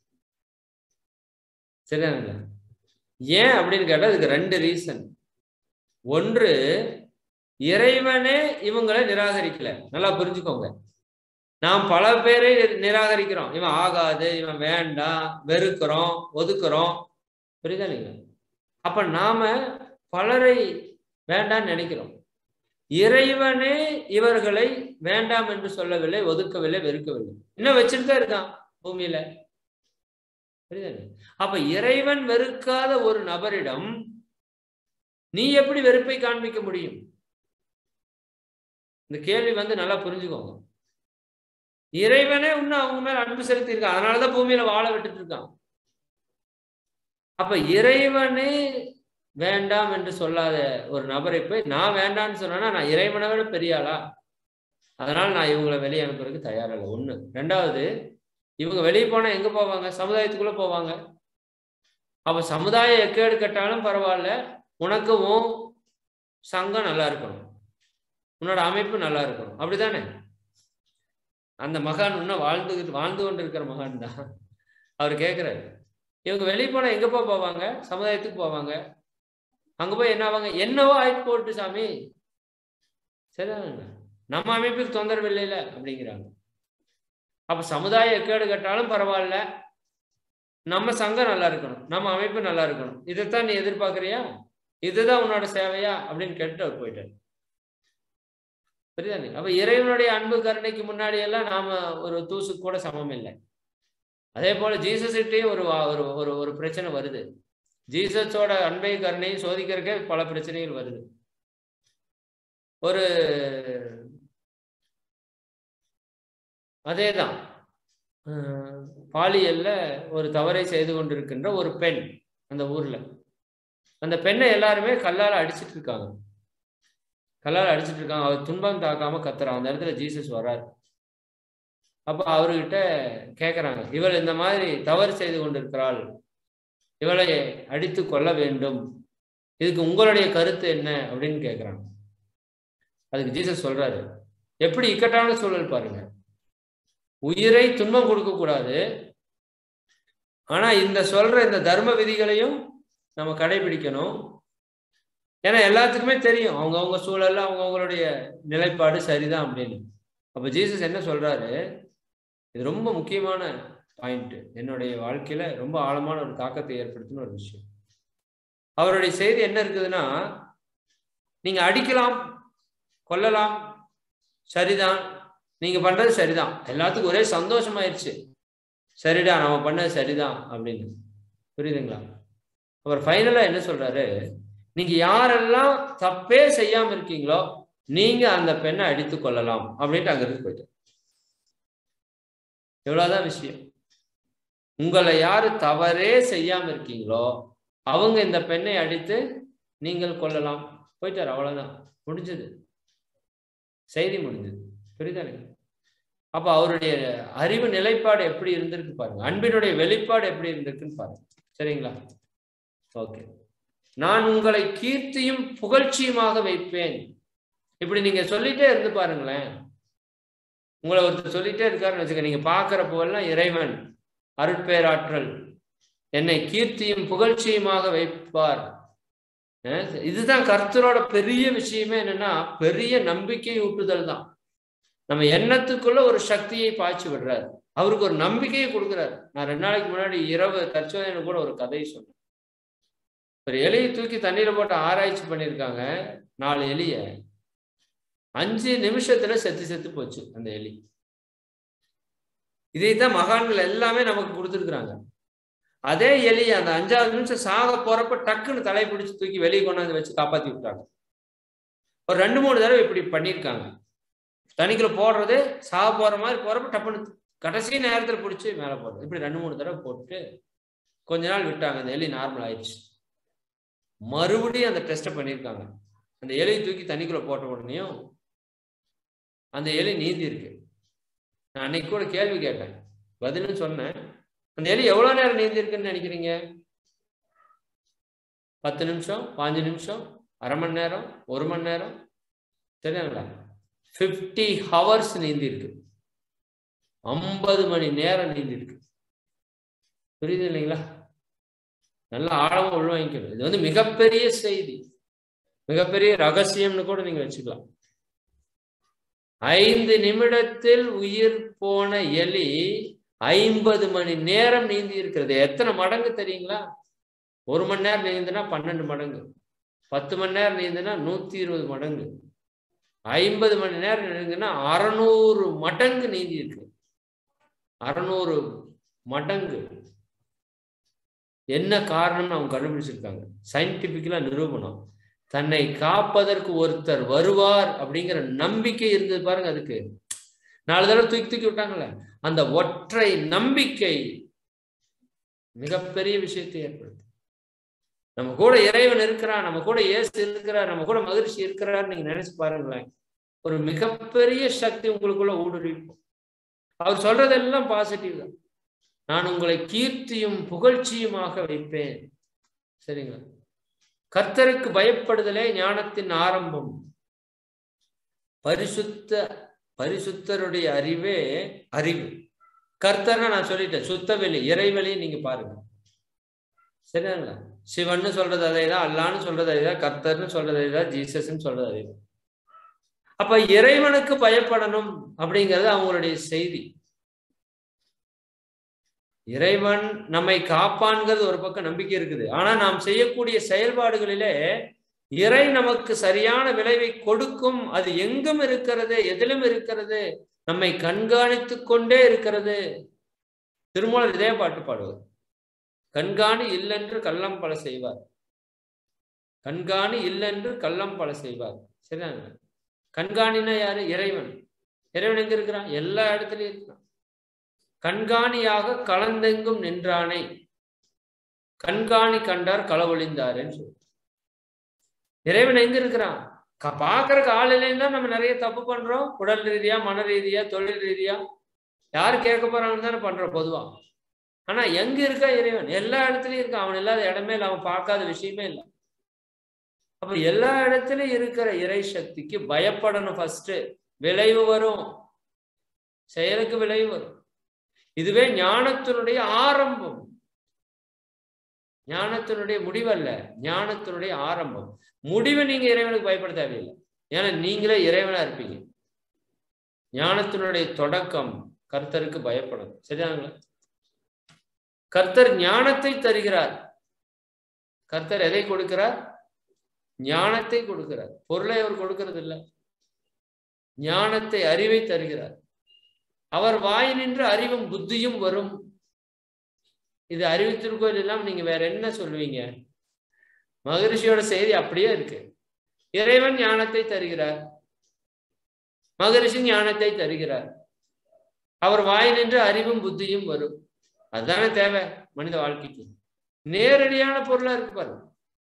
சரிதானுங்க? ஏன் அப்படின்னு கேட்டா அதுக்கு 2 ரீசன். ஒன்று, இறைவனே இவங்களை நிராகரிக்கல. நல்லா புரிஞ்சுக்கோங்க. நாம் பல பேரை நிராகரிக்கிறோம், இவன் ஆகாது, இவன் வேண்டாம், வெறுக்கிறோம், ஒதுக்குறோம், புரியுதா நீங்க? அப்ப நாம பலரை வேண்டான்னு நினைக்கிறோம். இறைவனே இவர்களை வேண்டாம் என்று சொல்லவில்லை, ஒதுக்கவில்லை, வெறுக்கவில்லை, இன்னும் வச்சுட்டு தான் இருக்கான் பூமியில. புரியுதா? அப்ப இறைவன் வெறுக்காத ஒரு நபரிடம் நீ எப்படி வெறுப்பை காண்பிக்க முடியும்? இந்த கேள்வி வந்து நல்லா புரிஞ்சுக்கோங்க. இறைவனே இன்னும் அவங்க மேல அன்பு செலுத்தி இருக்கான், அதனாலதான் பூமியில வாழ விட்டுட்டு இருக்கான். அப்ப இறைவனே வேண்டாம் என்று சொல்லாத ஒரு நபரை போய் நான் வேண்டாம்னு சொன்னா நான் இறைவனை விட பெரியாளா? அதனால நான் இவங்களை வெளியே அனுப்புறதுக்கு தயாரில்லை. ஒண்ணு. 2வது, இவங்க வெளியே போனா எங்க போவாங்க? சமுதாயத்துக்குள்ள போவாங்க. அப்ப சமுதாயம் எக்கேடு கட்டாலும் பரவாயில்ல, உனக்கு உன் சங்கம் நல்லா இருக்கணும், உன்னோட அமைப்பு நல்லா இருக்கணும், அப்படித்தானே? அந்த மகான் இன்னும் வாழ்ந்து கொண்டு இருக்கிற மகான் தான். அவர் கேட்கிறாரு, இவங்க வெளியே போனா எங்க போவாங்க? சமுதாயத்துக்கு போவாங்க. அங்க போய் என்ன ஆவாங்க? என்னவோ ஆயிட்டு போட்டு சாமி, சரிதானே, நம்ம அமைப்புக்கு தொந்தரவு இல்லையில அப்படிங்கிறாங்க. அப்ப சமுதாயம் எக்கேடு கட்டாலும் பரவாயில்ல, நம்ம சங்கம் நல்லா இருக்கணும், நம்ம அமைப்பு நல்லா இருக்கணும், இதைத்தான் நீ எதிர்பார்க்கறியா? இதுதான் உன்னோட சேவையா அப்படின்னு கேட்டு அவர் போயிட்டார். புரியுதானே? அப்ப இறைவனுடைய அன்பு கருணைக்கு முன்னாடி எல்லாம் நாம ஒரு தூசு கூட சமம் இல்லை. அதே போல ஜீசஸ்கிட்டையும் ஒரு பிரச்சனை வருது. ஜீசஸோட அன்பை கருணையும் சோதிக்கிறதுக்கே பல பிரச்சனைகள் வருது. அதேதான் பாலியல்ல ஒரு தவறை செய்து கொண்டிருக்கின்ற ஒரு பெண் அந்த ஊர்ல, அந்த பெண்ணை எல்லாருமே கல்லால அடிச்சிட்டு இருக்காங்க. அவர் துன்பம் தாக்காம கத்துறான். அந்த இடத்துல ஜீசஸ் வர்றாரு. அப்ப அவர்கிட்ட கேட்கறாங்க, இவள் இந்த மாதிரி தவறு செய்து கொண்டிருக்கிறாள், இவளை அடித்து கொள்ள வேண்டும், இதுக்கு உங்களுடைய கருத்து என்ன அப்படின்னு கேட்கிறாங்க. அதுக்கு ஜீசஸ் சொல்றாரு, எப்படி இக்கட்டான சூழல் பாருங்க, உயிரை துன்பம் கொடுக்க கூடாது, ஆனா இந்த தர்ம விதிகளையும் நம்ம கடைபிடிக்கணும். ஏன்னா எல்லாத்துக்குமே தெரியும் அவங்கவுங்க சூழல்ல அவங்கவுங்களுடைய நிலைப்பாடு சரிதான் அப்படின்னு. அப்ப ஜீசஸ் என்ன சொல்றாரு, இது ரொம்ப முக்கியமான பாயிண்ட், என்னுடைய வாழ்க்கையில ரொம்ப ஆழமான ஒரு தாக்கத்தை ஏற்படுத்தின ஒரு விஷயம். அவருடைய செய்தி என்ன இருக்குதுன்னா, நீங்க அடிக்கலாம், கொல்லலாம், சரிதான், நீங்க பண்றது சரிதான், எல்லாத்துக்கும் ஒரே சந்தோஷமாயிருச்சு, சரிடா நம்ம பண்ணது சரிதான் அப்படின்னு. புரியுதுங்களா? அவர் ஃபைனலா என்ன சொல்றாரு, நீங்க யாரெல்லாம் தப்பே செய்யாம இருக்கீங்களோ நீங்க அந்த பெண்ணை அடித்து கொள்ளலாம் அப்படின்ட்டு அங்க இருந்து போயிட்டு. எவ்வளவுதான் விஷயம். உங்களை யாரு தவறே செய்யாம இருக்கீங்களோ அவங்க இந்த பெண்ணை அடித்து நீங்கள் கொல்லலாம். போயிட்டாரு, அவ்வளவுதான், முடிஞ்சது, செய்தி முடிஞ்சது. புரியுதானே? அப்ப அவருடைய அறிவு நிலைப்பாடு எப்படி இருந்திருக்கு பாருங்க, அன்பினுடைய வெளிப்பாடு எப்படி இருந்திருக்குன்னு பாருங்க. சரிங்களா? ஓகே. நான் உங்களை கீர்த்தியும் புகழ்ச்சியுமாக வைப்பேன். இப்படி நீங்க சொல்லிட்டே இருந்து பாருங்களேன். உங்களை ஒருத்தர் சொல்லிட்டே இருக்காருன்னு வச்சுக்க, நீங்க பாக்குறப்போெல்லாம் இறைவன் அருட்பேராற்றல் என்னை கீர்த்தியும் புகழ்ச்சியுமாக வைப்பார். இதுதான் கர்த்தரோட பெரிய விஷயமே. என்னன்னா, பெரிய நம்பிக்கை ஊட்டுதல் தான். நம்ம எண்ணத்துக்குள்ள ஒரு சக்தியை பாய்ச்சி விடுறாரு, அவருக்கு ஒரு நம்பிக்கையை கொடுக்குறாரு. நான் 2 நாளைக்கு முன்னாடி இரவு தற்சோதனை கூட ஒரு கதையை சொன்னேன். ஒரு எலியை தூக்கி தண்ணீரை போட்டு ஆராய்ச்சி பண்ணியிருக்காங்க. 4 எலிய 5 நிமிஷத்துல செத்து போச்சு அந்த எலி. இதைத்தான் மகான்கள் எல்லாமே நமக்கு கொடுத்துருக்குறாங்க. அதே எலி அந்த 5வது நிமிஷம் சாக போறப்ப டக்குன்னு தலை பிடிச்சு தூக்கி வெளியே கொண்டாந்து வச்சு காப்பாத்தி விட்டாங்க. ஒரு 2-3 தடவை இப்படி பண்ணியிருக்காங்க. தண்ணிக்குள்ள போடுறது, சாக போற மாதிரி போறப்ப டப்புன்னு கடைசி நேரத்துல பிடிச்சி மேல போடுறது, இப்படி 2-3 தடவை போட்டு கொஞ்ச நாள் விட்டாங்க. அந்த எலி நார்மல் ஆயிடுச்சு. மறுபடியும் அந்த டெஸ்ட்டை பண்ணியிருக்காங்க. அந்த எலியை தூக்கி தண்ணிக்குள்ள போட்ட உடனேயும் அந்த எலி நீந்தி இருக்கு. நான் அன்னைக்கு கூட கேள்வி கேட்டேன், பதிலும் சொன்னேன். அந்த எலி எவ்வளவு நேரம் நீந்தி இருக்குன்னு நினைக்கிறீங்க? 10 நிமிஷம், 5 நிமிஷம், அரை மணி நேரம், 1 மணி நேரம்? தெரியுங்களா? 50 ஹவர்ஸ் நீந்தி இருக்கு. 50 மணி நேரம் நீந்தி இருக்கு. புரியுது இல்லைங்களா? நல்ல ஆழமா உள்வாங்கிக்கணும். இது வந்து மிகப்பெரிய செய்தி, மிகப்பெரிய ரகசியம்னு கூட நீங்க வச்சுக்கலாம். 5 நிமிடத்தில் உயிர் போன எலி 50 மணி நேரம் நீந்தி இருக்கிறது. எத்தனை மடங்கு தெரியுங்களா? 1 மணி நேரம் நீந்துனா 12 மடங்கு, 10 மணி நேரம் நீந்துனா 120 மடங்கு, 50 மணி நேரம் நீந்துனா 600 மடங்கு நீந்தி இருக்கு. 600 மடங்கு. என்ன காரணம்னு அவங்க கண்டுபிடிச்சிருக்காங்க. சயின்டிபிக்கலா நிரூபணம். தன்னை காப்பதற்கு ஒருத்தர் வருவார் அப்படிங்கிற நம்பிக்கை இருந்தது பாருங்க. அதுக்கு 4 தடவை தூக்கி விட்டாங்கல்ல, அந்த ஒற்றை நம்பிக்கை மிகப்பெரிய விஷயத்தை ஏற்படுத்து. நம்ம கூட இறைவன் இருக்கிறார், நம்ம கூட இயேசு இருக்கிறார், நம்ம கூட மகிழ்ச்சி இருக்கிறார். நீங்க நினைச்சு பாருங்களேன், ஒரு மிகப்பெரிய சக்தி உங்களுக்குள்ள ஊடுருவிக்கும். அவர் சொல்றதெல்லாம் பாசிட்டிவ் தான். நான் உங்களை கீர்த்தியும் புகழ்ச்சியுமாக வைப்பேன். சரிங்களா? கர்த்தருக்கு பயப்படுதலே ஞானத்தின் ஆரம்பம். பரிசுத்தருடைய அறிவே அறிவு. கர்த்தர்னா நான் சொல்லிட்டேன், சுத்தவெளி, இறைவெளி. நீங்க பாருங்க. சரிங்களா? சிவன்னு சொல்றது அதேதான், அல்லான்னு சொல்றது அதேதான், கர்த்தர்னு சொல்றது அதேதான், ஜீசஸ்ன்னு சொல்றது அதேதான். அப்ப இறைவனுக்கு பயப்படணும் அப்படிங்கிறது அவங்களுடைய செய்தி. இறைவன் நம்மை காப்பான்கிறது ஒரு பக்கம் நம்பிக்கை இருக்குது. ஆனா நாம் செய்யக்கூடிய செயல்பாடுகளிலே இறை நமக்கு சரியான விளைவை கொடுக்கும். அது எங்கும் இருக்கிறது, எதிலும் இருக்கிறது, நம்மை கண்காணித்து கொண்டே இருக்கிறது. திருமூலர் இதே பாட்டு பாடுவார், கண்காணி இல்லென்று கள்ளம் பல செய்வார். கண்காணி இல்லென்று கள்ளம் பல செய்வார். சரிதாங்க? கண்காணினா யாரு? இறைவன். இறைவன் எங்க இருக்கிறான்? எல்லா இடத்துலயும் இருக்கிறான். கண்காணியாக கலந்தெங்கும் நின்றானை கண்காணி கண்டார் களவொழிந்தாருன்னு சொல்லு. இறைவன் எங்க இருக்கிறான்? பாக்குறதுக்கு ஆள் இல்லைன்னா நம்ம நிறைய தப்பு பண்றோம். உடல் ரீதியா, மன ரீதியா, தொழில் ரீதியா. யாரு கேட்க போறாங்கன்னு தானே பண்றோம் பொதுவா. ஆனா எங்க இருக்கா இறைவன்? எல்லா இடத்துலயும் இருக்கான். அவன் இல்லாத இடமே இல்லை, அவன் பார்க்காத விஷயமே இல்லை. அப்ப எல்லா இடத்துலயும் இருக்கிற இறை சக்திக்கு பயப்படணும். ஃபர்ஸ்ட் விளைவு வரும், செயலுக்கு விளைவு வரும். இதுவே ஞானத்தினுடைய ஆரம்பம். ஞானத்தினுடைய முடிவல்ல, ஞானத்தினுடைய ஆரம்பம். முடிவு நீங்க இறைவனுக்கு பயப்பட தேவையில்லை, ஏன்னா நீங்களே இறைவனா இருப்பீங்க. ஞானத்தினுடைய தொடக்கம் கர்த்தருக்கு பயப்படும். சரியாங்களா? கர்த்தர் ஞானத்தை தருகிறார். கர்த்தர் எதை கொடுக்கிறார்? ஞானத்தை கொடுக்கிறார். பொருளை அவர் கொடுக்கிறது இல்லை, ஞானத்தை, அறிவை தருகிறார். அவர் வாய் நின்று அறிவும் புத்தியும் வரும். இது அறிவித்திருக்கோம் இல்லாம நீங்க வேற என்ன சொல்லுவீங்க? மகரிஷியோட செய்தி அப்படியே இருக்கு. இறைவன் ஞானத்தை தருகிறார், மகரிஷி ஞானத்தை தருகிறார். அவர் வாய் நின்று அறிவும் புத்தியும் வரும். அதுதானே தேவை மனித வாழ்க்கைக்கு. நேரடியான பொருளா இருக்கு பாருங்க.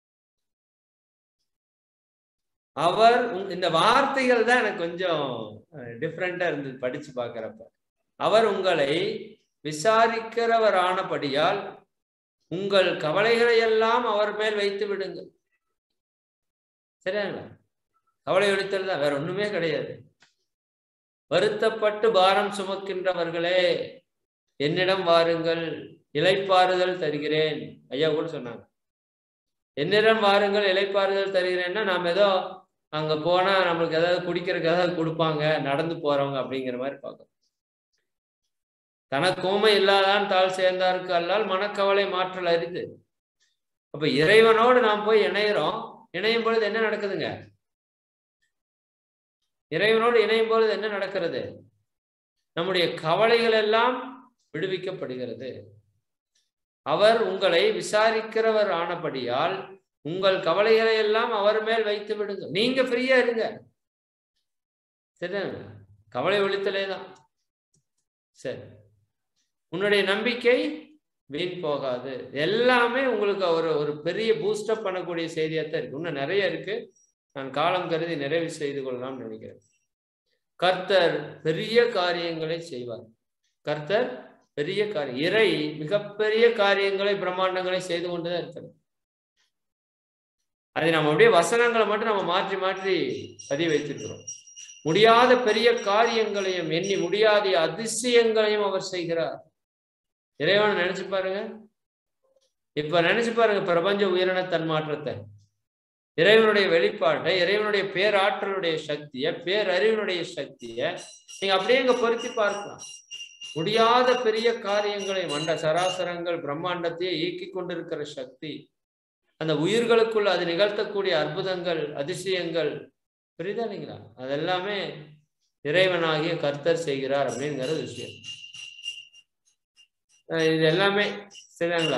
அவர் இந்த வார்த்தைகள் தான் எனக்கு கொஞ்சம் டிஃப்ரெண்டா இருந்தது படிச்சு பார்க்கிறப்ப. அவர் உங்களை விசாரிக்கிறவர் ஆனபடியால் உங்கள் கவலைகளை எல்லாம் அவர் மேல் வைத்து விடுங்கள். சரியாங்களா? கவலை ஒழித்தல் தான், வேற ஒண்ணுமே கிடையாது. வருத்தப்பட்டு பாரம் சுமக்கின்றவர்களே என்னிடம் வாருங்கள், இளைப்பாறுதல் தருகிறேன். ஐயா கூட சொன்னாங்க, என்னிடம் வாருங்கள் இளைப்பாறுதல் தருகிறேன்னா நாம் ஏதோ அங்க போனா நம்மளுக்கு ஏதாவது குடிக்கிறதுக்கு ஏதாவது கொடுப்பாங்க, நடந்து போறவங்க அப்படிங்கிற மாதிரி பார்க்கணும். தனக்கு ஊமை இல்லாதான் தாழ் சேர்ந்தாருக்கு அல்லால் மனக்கவலை மாற்றல் அரிது. அப்ப இறைவனோடு நாம் போய் இணைகிறோம். இணையும் பொழுது என்ன நடக்குதுங்க? இறைவனோடு இணையும் பொழுது என்ன நடக்கிறது? நம்முடைய கவலைகள் எல்லாம் விடுவிக்கப்படுகிறது. அவர் உங்களை விசாரிக்கிறவர் ஆனபடியால் உங்கள் கவலைகளை எல்லாம் அவர் மேல் வைத்து விடுங்க. நீங்க ஃப்ரீயா இருங்க. சரி, கவலை ஒழித்தலே தான். சரி, உன்னுடைய நம்பிக்கை வீண் போகாது. எல்லாமே உங்களுக்கு ஒரு பெரிய பூஸ்டப் பண்ணக்கூடிய செய்தியாத்தான் இருக்கு. இன்னும் நிறைய இருக்கு, நான் காலம் கருதி நிறைவு செய்து கொள்ளலாம் நினைக்கிறேன். கர்த்தர் பெரிய காரியங்களை செய்வார். கர்த்தர் பெரிய காரியம், இறை மிகப்பெரிய காரியங்களை பிரம்மாண்டங்களை செய்து கொண்டுதான் இருக்கிறது. அதை நம்ம அப்படியே வசனங்களை மட்டும் நம்ம மாற்றி மாற்றி பதிய வைத்திருக்கிறோம். முடியாத பெரிய காரியங்களையும் எண்ணி முடியாத அதிசயங்களையும் அவர் செய்கிறார். இறைவனை நினைச்சு பாருங்க. இப்ப நினைச்சு பாருங்க பிரபஞ்ச உயிரின தன்மாற்றத்தை, இறைவனுடைய வெளிப்பாட்டை, இறைவனுடைய பேராற்றலுடைய சக்தியை, பேரறிவினுடைய சக்தியை நீங்க அப்படியே இங்க பொருத்தி பார்க்கலாம். முடியாத பெரிய காரியங்களை, மண்ட சராசரங்கள் பிரம்மாண்டத்தையே இயக்கி கொண்டிருக்கிற சக்தி, அந்த உயிர்களுக்குள்ள அது நிகழ்த்தக்கூடிய அற்புதங்கள், அதிசயங்கள், புரியுதா இல்லைங்களா? அதெல்லாமே இறைவனாகிய கர்த்தர் செய்கிறார் அப்படிங்கிற விஷயம். இது எல்லாமே சரிங்களா?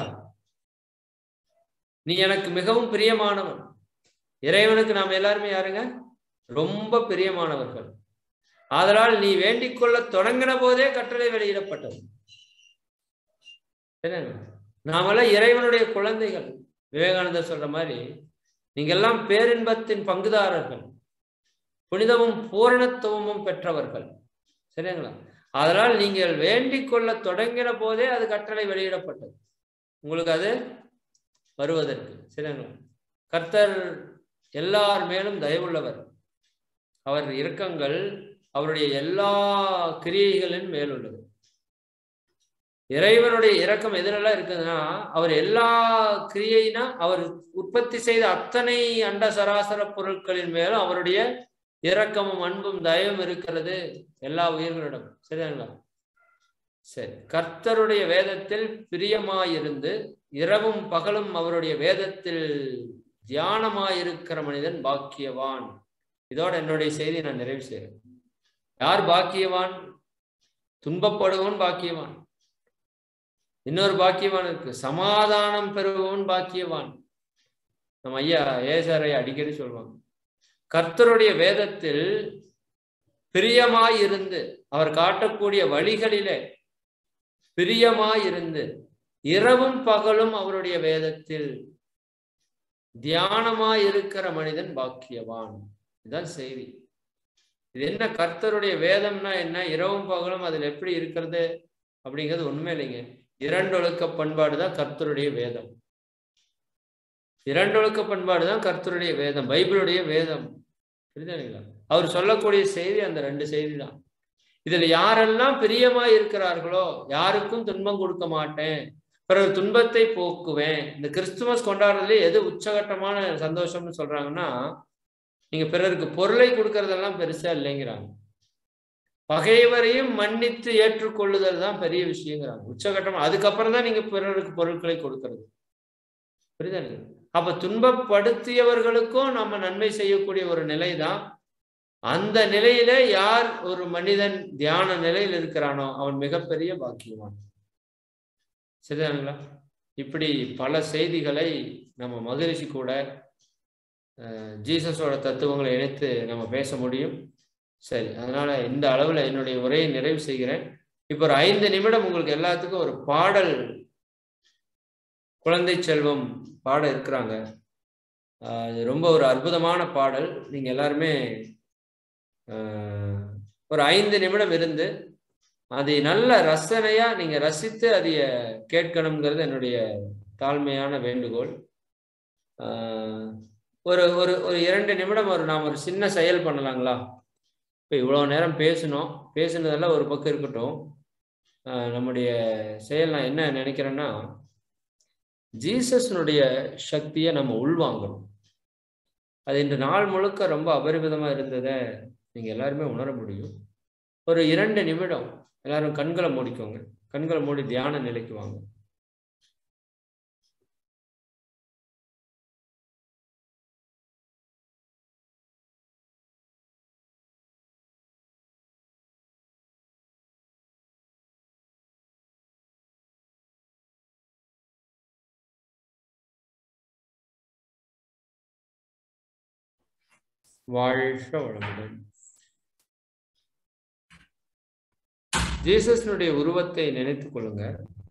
நீ எனக்கு மிகவும் பிரியமானவன். இறைவனுக்கு நாம் எல்லாருமே யாருங்க? ரொம்ப பிரியமானவர்கள். ஆதலால் நீ வேண்டிக் கொள்ள தொடங்கின போதே கட்டளை வெளியிடப்பட்டது. நாமெல்லாம் இறைவனுடைய குழந்தைகள். விவேகானந்தர் சொல்ற மாதிரி நீங்க எல்லாம் பேரின்பத்தின் பங்குதாரர்கள், புனிதமும் பூரணத்துவமும் பெற்றவர்கள். சரிங்களா? அதனால் நீங்கள் வேண்டிக் கொள்ள தொடங்கின போதே அது கட்டளை வெளியிடப்பட்டது, உங்களுக்கு அது வருவதற்கு. சரிங்களா? கர்த்தர் எல்லார் மேலும் தயவுள்ளவர். அவர் இரக்கங்கள் அவருடைய எல்லா கிரியைகளின் மேலுள்ளது. இறைவனுடைய இரக்கம் எதிரெல்லாம் இருக்குதுன்னா, அவர் எல்லா கிரியைனா அவர் உற்பத்தி செய்த அத்தனை அண்ட சராசர பொருட்களின் மேலும் அவருடைய இரக்கமும் அன்பும் தயவும் இருக்கிறது எல்லா உயிர்களிடம். சரிங்களா? சரி, கர்த்தருடைய வேதத்தில் பிரியமாயிருந்து இரவும் பகலும் அவருடைய வேதத்தில் தியானமாயிருக்கிற மனிதன் பாக்கியவான். இதோட என்னுடைய செய்தி நான் நிறைவு செய்கிறேன். யார் பாக்கியவான்? துன்பப்படுவன் பாக்கியவான். இன்னொரு பாக்கியவான் இருக்கு, சமாதானம் பெறுபவன் பாக்கியவான். நம்ம ஐயா ஏசாரை அடிக்கடி சொல்லுவாங்க, கர்த்தருடைய வேதத்தில் பிரியமாயிருந்து அவர் காட்டக்கூடிய வழிகளிலே பிரியமாயிருந்து இரவும் பகலும் அவருடைய வேதத்தில் தியானமாயிருக்கிற மனிதன் பாக்கியவான். இதுதான் செய்தி. இது என்ன? கர்த்தருடைய வேதம்னா என்ன? இரவும் பகலும் அதில் எப்படி இருக்கிறது அப்படிங்கிறது உண்மை இல்லைங்க. இரண்டொழுக்க பண்பாடு தான் கர்த்தருடைய வேதம். இரண்டொழுக்க பண்பாடு தான் கர்த்தருடைய வேதம், பைபிளுடைய வேதம். புரியுதுங்களா? அவர் சொல்லக்கூடிய செய்தி அந்த ரெண்டு செய்தி தான். இதுல யாரெல்லாம் பிரியமா இருக்கிறார்களோ, யாருக்கும் துன்பம் கொடுக்க மாட்டேன், பிறகு துன்பத்தை போக்குவேன். இந்த கிறிஸ்துமஸ் கொண்டாடுறதுல எது உச்சகட்டமான சந்தோஷம்னு சொல்றாங்கன்னா, நீங்க பிறருக்கு பொருளை கொடுக்கறதெல்லாம் பெருசா இல்லைங்கிறாங்க. பகைவரையும் மன்னித்து ஏற்றுக்கொள்ளுதல் தான் பெரிய விஷயங்கிறாங்க, உச்சகட்டம். அதுக்கப்புறம் தான் நீங்க பிறருக்கு பொருட்களை கொடுக்கறது. புரியுதா? அப்ப துன்பப்படுத்தியவர்களுக்கும் நம்ம நன்மை செய்யக்கூடிய ஒரு நிலை தான். அந்த நிலையில யார் ஒரு மனிதன் தியான நிலையில் இருக்கிறானோ அவன் மிகப்பெரிய பாக்கியவான். சரிதானுங்களா? இப்படி பல செய்திகளை நம்ம மகரிஷி கூட ஜீசஸோட தத்துவங்களை இணைத்து நம்ம பேச முடியும். சரி, அதனால இந்த அளவுல என்னுடைய உரையை நிறைவு செய்கிறேன். இப்போ ஒரு 5 நிமிடம் உங்களுக்கு எல்லாத்துக்கும் ஒரு பாடல், குழந்தை செல்வம் பாட இருக்கிறாங்க. அது ரொம்ப ஒரு அற்புதமான பாடல். நீங்க எல்லாருமே ஒரு 5 நிமிடம் இருந்து அதை நல்ல ரசனையா நீங்க ரசித்து அதைய கேட்கணுங்கிறது என்னுடைய தாழ்மையான வேண்டுகோள். ஒரு ஒரு ஒரு 2 நிமிடம் நாம் ஒரு சின்ன செயல் பண்ணலாங்களா? இப்போ இவ்வளவு நேரம் பேசுனதெல்லாம் ஒரு பக்கம் இருக்கட்டும். நம்முடைய செயல் நான் என்ன நினைக்கிறேன்னா, ஜீசஸ்னுடைய சக்தியை நம்ம உள்வாங்கணும். அது இன்று நாள் முழுக்க ரொம்ப அபரிமிதமா இருந்ததை நீங்க எல்லாருமே உணர முடியும். ஒரு 2 நிமிடம் எல்லாரும் கண்களை மூடிக்கோங்க. கண்களை மூடி தியான நிலைக்கு வாங்க. வாழ்க வளமுடன். ஜீசஸ்னுடைய உருவத்தை நினைத்துக் கொள்ளுங்க.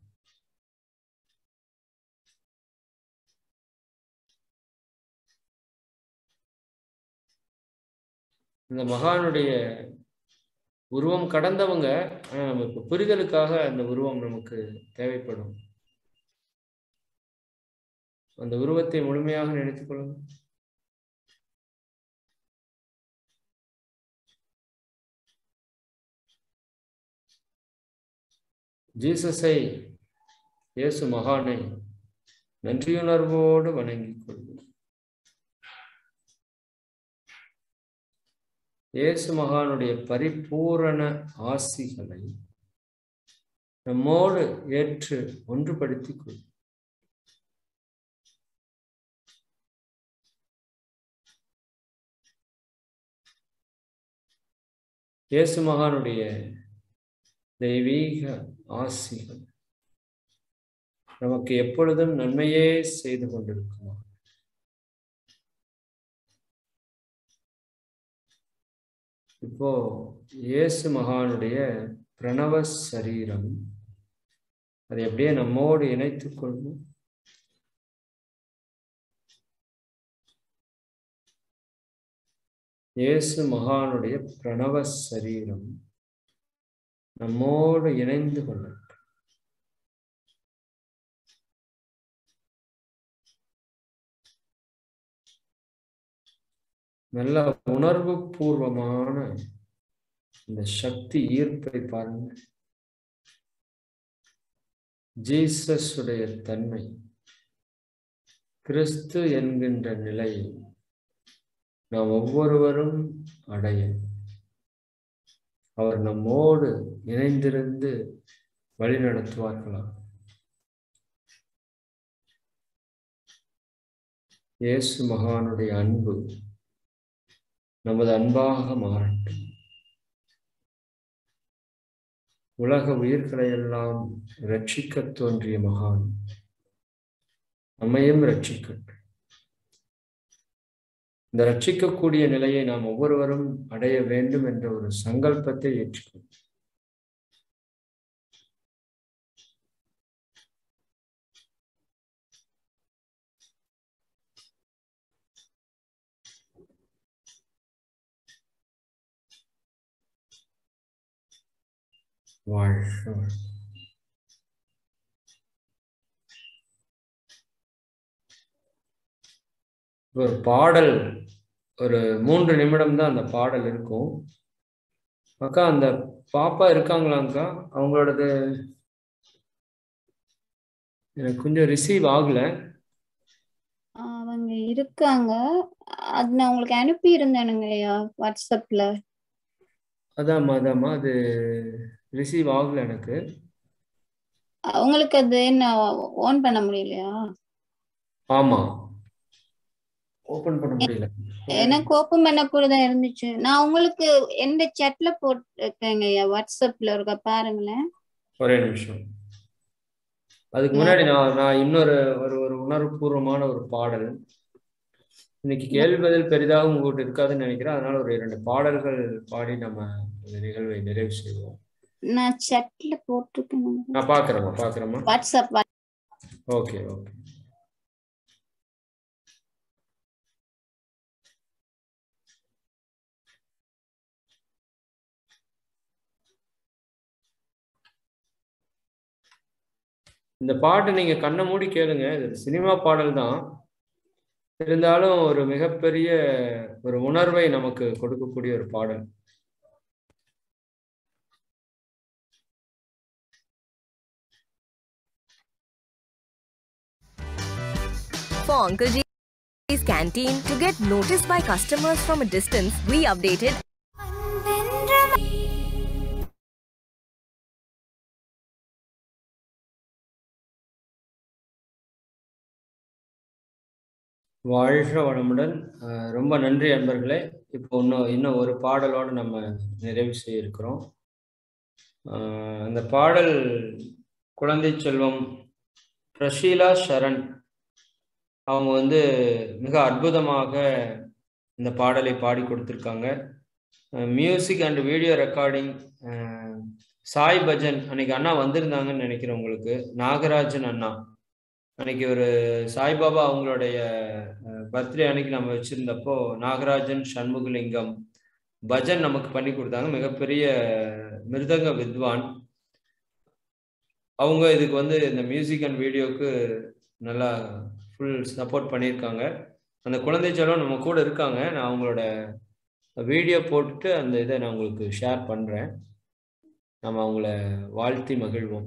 இந்த மகானுடைய உருவம் கடந்தவங்க. நமக்கு புரிதலுக்காக அந்த உருவம் நமக்கு தேவைப்படும். அந்த உருவத்தை முழுமையாக நினைத்துக் கொள்ளுங்க. ஜீசஸை, இயேசு மகானை நன்றியுணர்வோடு வணங்கிக் கொள்வோம். இயேசு மகானுடைய பரிபூரண ஆசிகளை நம்மோடு ஏற்று ஒன்றுபடுத்திக் கொள்வோம். இயேசு மகானுடைய தெய்வீக ஆசிகள் நமக்கு எப்பொழுதும் நன்மையே செய்து கொண்டிருக்குமா? இப்போ இயேசு மகானுடைய பிரணவ சரீரம் அதை அப்படியே நம்மோடு இணைத்துக் கொள்வோம். இயேசு மகானுடைய பிரணவ சரீரம் நம்மோடு இணைந்து கொள்ளட்டும். நல்ல உணர்வு பூர்வமான இந்த சக்தி ஈர்ப்பை பாருங்க. ஜீசஸ் உடைய தன்மை, கிறிஸ்து என்கின்ற நிலையை நாம் ஒவ்வொருவரும் அடைய அவர் நம்மோடு இணைந்திருந்து வழி நடத்துவார்களாம். இயேசு மகானுடைய அன்பு நமது அன்பாக மாறட்டும். உலக உயிர்களை எல்லாம் இரட்சிக்க தோன்றிய மகான் நம்மையும் இரட்சிக்கட்டும். இந்த ரட்சிக்கக்கூடிய நிலையை நாம் ஒவ்வொருவரும் அடைய வேண்டும் என்ற ஒரு சங்கல்பத்தை ஏற்றுக்கொள்ளும். வாழ்க. ஒரு பாடல் ஒரு 3 நிமிடம் தான் அந்த பாடல் இருக்கும். அக்கா அந்த பாப்பா இருக்காங்களாங்க்கா? அவங்களோடது எனக்கு கொஞ்சம் ரிசீவ் ஆகல. அவங்க இருக்காங்க. அது நான் உங்களுக்கு அனுப்பி இருந்தேனுங்கய்யா வாட்ஸ்அப்ல. அதாம்மா அது ரிசீவ் ஆகல எனக்கு. உங்களுக்கு அது என்ன ஓன் பண்ண முடியலையா? ஆமா, ஓபன் பண்ண முடியல. எனக்கு ஓபன் பண்ண கூட தான் இருந்துச்சு. நான் உங்களுக்கு எந்த சாட்ல போட்டிருக்கேங்கய்யா வாட்ஸ்அப்ல இருக்க பாருங்களேன். ஒரே நிமிஷம். அதுக்கு முன்னாடி நான் இன்னொரு ஒரு உணர்வுபூர்வமான ஒரு பாடல். இன்னைக்கு கேள்வி பதில் பெரிதாக உங்ககிட்ட இருக்காதுன்னு நினைக்கிறேன். அதனால ஒரு 2 பாடல்கள் பாடி நம்ம இந்த நிகழ்வை நிறைவு செய்வோம். நான் chatல போட்டிருக்கேன். நான் பாக்குறேம்மா. WhatsApp okay. இந்த பாட்டு நீங்க கண்ணை மூடி கேளுங்க. இது சினிமா பாடல் தான், இருந்தாலும் ஒரு மிகப்பெரிய ஒரு உணர்வை நமக்கு கொடுக்கக்கூடிய ஒரு பாடல். For Uncle G's canteen, to get noticed by customers from a distance, we updated வாழ்க வளமுடன். ரொம்ப நன்றி அன்பர்களே. இப்போ இன்னும் ஒரு பாடலோடு நம்ம நிறைவு செய்ய இருக்கிறோம். அந்த பாடல் குழந்தை செல்வம் பிரஷீலா சரண் அவங்க மிக அற்புதமாக இந்த பாடலை பாடி கொடுத்துருக்காங்க. Music and video recording Sai bhajan அன்னைக்கு அண்ணா வந்திருந்தாங்கன்னு நினைக்கிறேன். உங்களுக்கு நாகராஜன் அண்ணா அன்னைக்கு ஒரு சாய்பாபா அவங்களுடைய பர்த்டே அன்னைக்கு நம்ம வச்சிருந்தப்போ நாகராஜன் சண்முகலிங்கம் பஜன் நமக்கு பண்ணி கொடுத்தாங்க. மிகப்பெரிய மிருதங்க வித்வான் அவங்க. இதுக்கு இந்த மியூசிக் அண்ட் வீடியோக்கு நல்லா ஃபுல் சப்போர்ட் பண்ணியிருக்காங்க. அந்த குழந்தை செல்வம் நம்ம கூட இருக்காங்க. நான் அவங்களோட வீடியோ போட்டுட்டு அந்த இதை நான் உங்களுக்கு ஷேர் பண்ணுறேன். நம்ம அவங்கள வாழ்த்தி மகிழ்வோம்.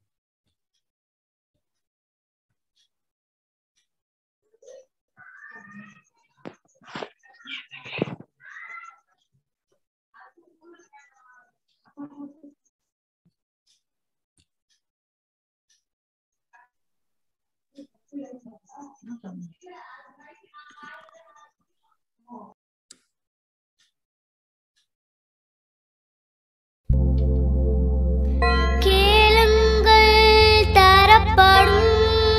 கேளுங்கள் தரப்படும்,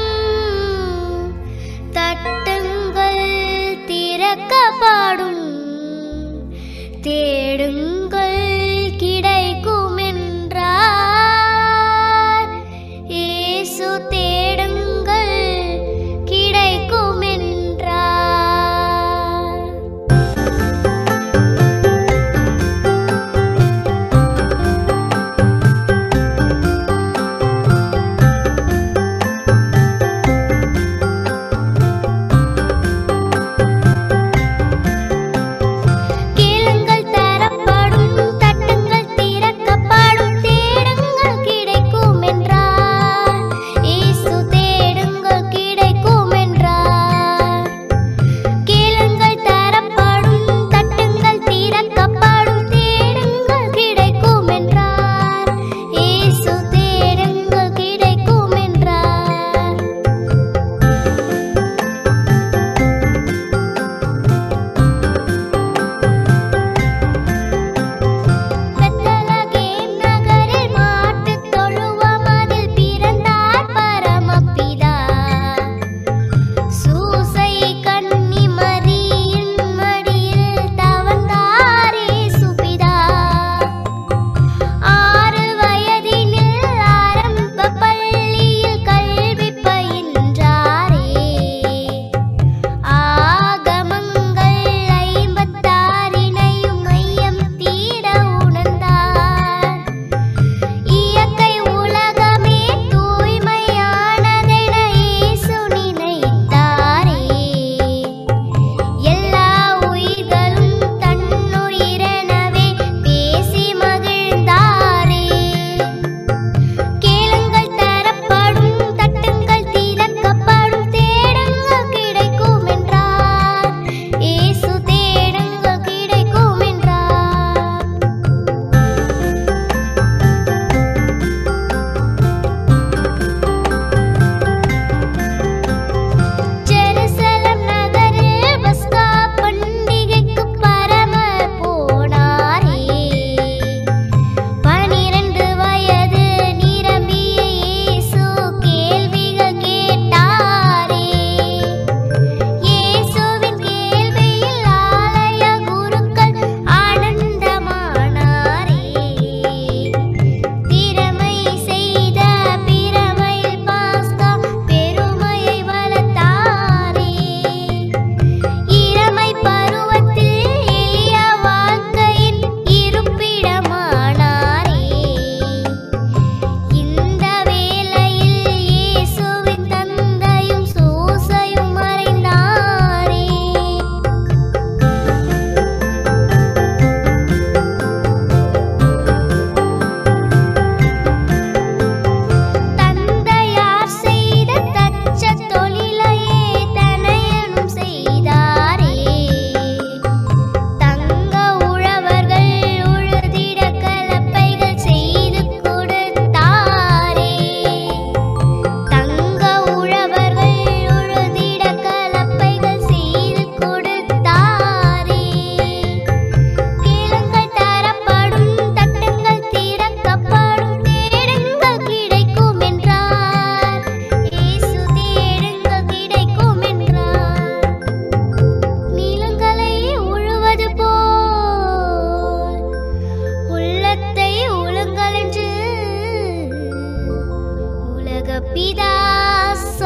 தட்டுங்கள் திறக்கப்படும், தேடுங்கள் கிடைக்கும் என்றார். இயேசு தேடுங்கள் கிடைக்கும் என்றார்.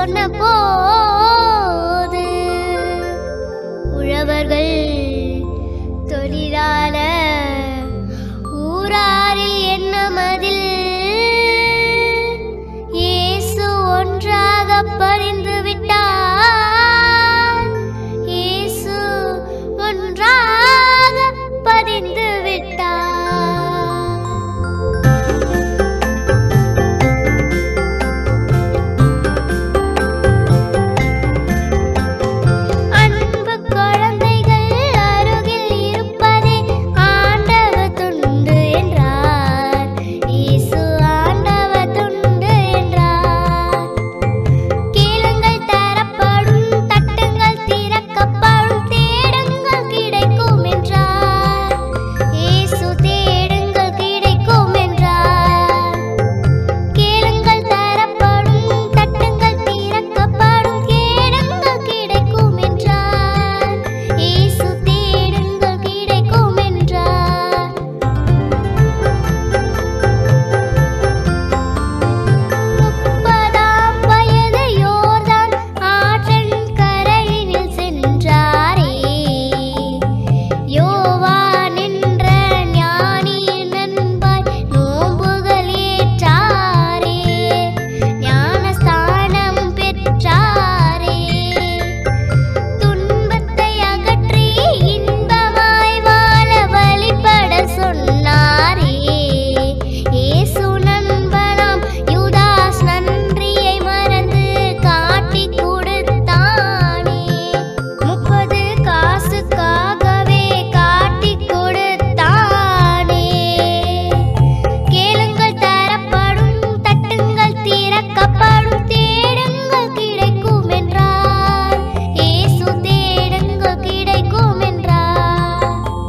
சொன்ன போது உழவர்கள் தொழிலாளர் ஊராரில் எண்ணமதில் இயேசு ஒன்றாக பதிந்து விட்டார். இயேசு ஒன்றாக பதிந்து விட்டார். அன்பு குழந்தைகள் அருகில் இருப்பதே ஆண்டவர் துண்டு என்றார். இயேசு ஆண்டவர் துண்டு என்றார். கேளுங்கள் தரப்படும், தட்டுங்கள் திறக்கப்படும், தேடுங்கள் கிடைக்கும் என்றார். இயேசு தேடுங்கள் கிடைக்கும் என்றார். கேளுங்கள் தரப்படும், தட்டுங்கள் திறக்கப்படும், தேடுங்கள் கிடைக்கும் என்றார். இயேசு தேடுங்கள் கிடைக்கும் என்றார். 30ஆம் வயது யோர்தான் ஆற்றின் கரையினில் சென்றாரே. யோவான் என்ற ஞானியின் அன்பாய் நோன்புகள் ஏற்றாரே. ஞானஸ்தானம் பெற்றாரே. துன்பத்தை அகற்றி இன்பமாய் வாழ வழிபட சொன்னாரே. இயேசு நண்பனாம் யூதாஸ் நன்றியை மறந்து காட்டிக் கொடுத்தானே. 30 காசுக்காகவே காட்டிக் கொடுத்தானே. கேளுங்கள் தரப்படும், தட்டுங்கள் திறக்கப்படும், தேடுங்கள் கிடைக்கும் என்றார். இயேசு தேடுங்கள் கிடைக்கும் என்றார்.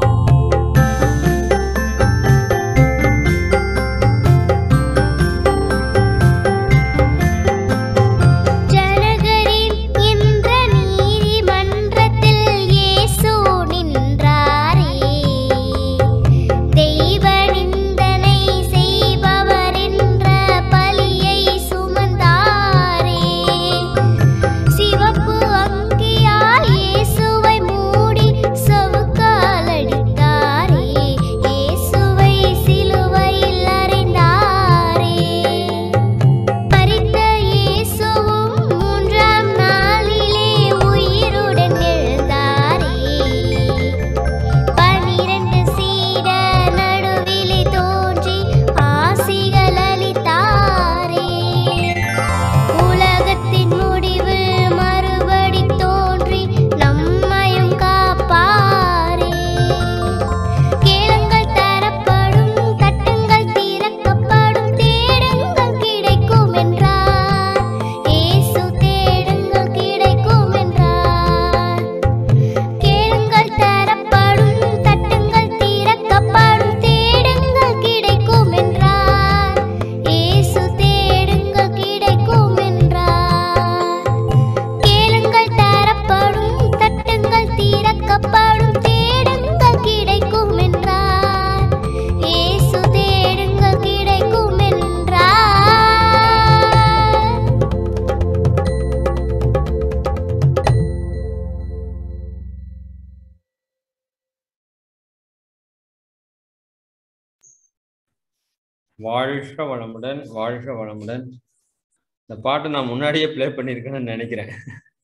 ஜனகரின் இந்த நீதிமன்றத்தில் இயேசு நின்றாரே. தெய்வ நிந்தனை செய்பவர் என்ற பழியை சுமந்தாரே. சிவப்பு அங்கியால் இயேசுவை மூடி சவுக்கால் அடித்தாரே. இயேசுவை சிலுவையில் அறைந்தாரே. பரித்த இயேசுவும் 3ஆம் நாளிலே உயிருடன் எழுந்தாரே. 12 சீடர் நடுவிலே தோன்றி ஆசிகள் அளித்தாரே. உலகத்தின் முடிவில் மறுபடி தோன்றி நம்மையும் காப்பாரே. கேளுங்கள் தரப்படும், தட்டுங்கள் திறக்கப்படும், தேடுங்கள் கிடைக்கும் என்றார். இயேசு தேடுங்கள் கிடைக்கும் என்றார். கேளுங்கள் தரப்படும், தட்டுங்கள் திறக்கப்படும், தேடுங்கள் கிடைக்கும் என்றார். இயேசு தேடுங்கள் கிடைக்கும் என்றார். கேளுங்கள் தரப்படும், தட்டுங்கள் திறக்கப்படும், தேடுங்கள் கிடைக்கும் என்றார். இயேசு தேடுங்கள் கிடைக்கும் என்றார். வாழ்க வளமுடன், வாழ்க வளமுடன். இந்த பாட்டு நான் முன்னாடியே ப்ளே பண்ணியிருக்கேன்னு நினைக்கிறேன்.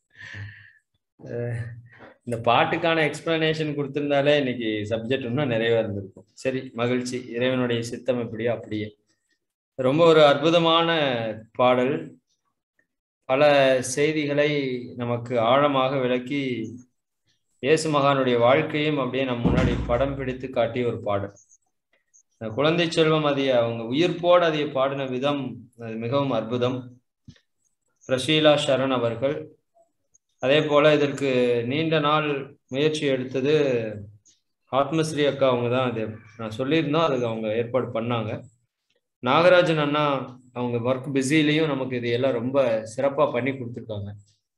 இந்த பாட்டுக்கான எக்ஸ்பிளனேஷன் கொடுத்திருந்தாலே இன்னைக்கு சப்ஜெக்ட் இன்னும் நிறைய இருந்திருக்கும். சரி, மகிழ்ச்சி. இறைவனுடைய சித்தம் எப்படியோ அப்படியே. ரொம்ப ஒரு அற்புதமான பாடல். பல செய்திகளை நமக்கு ஆழமாக விளக்கி இயேசு மகானுடைய வாழ்க்கையும் அப்படியே நம் முன்னாடி படம் பிடித்து காட்டிய ஒரு பாடல். குழந்தை செல்வம் அதைய அவங்க உயிர்ப்போடு அதைய பாடின விதம் அது மிகவும் அற்புதம். பிரஷீலா சரண் அவர்கள். அதே போல இதற்கு நீண்ட நாள் முயற்சி எடுத்தது ஆத்மஸ்ரீ அக்கா. அவங்க தான் அது நான் சொல்லியிருந்தோம், அதுக்கு அவங்க ஏற்பாடு பண்ணாங்க. நாகராஜன் அண்ணா அவங்க ஒர்க் பிஸிலையும் நமக்கு இது எல்லாம் ரொம்ப சிறப்பாக பண்ணி கொடுத்துருக்காங்க.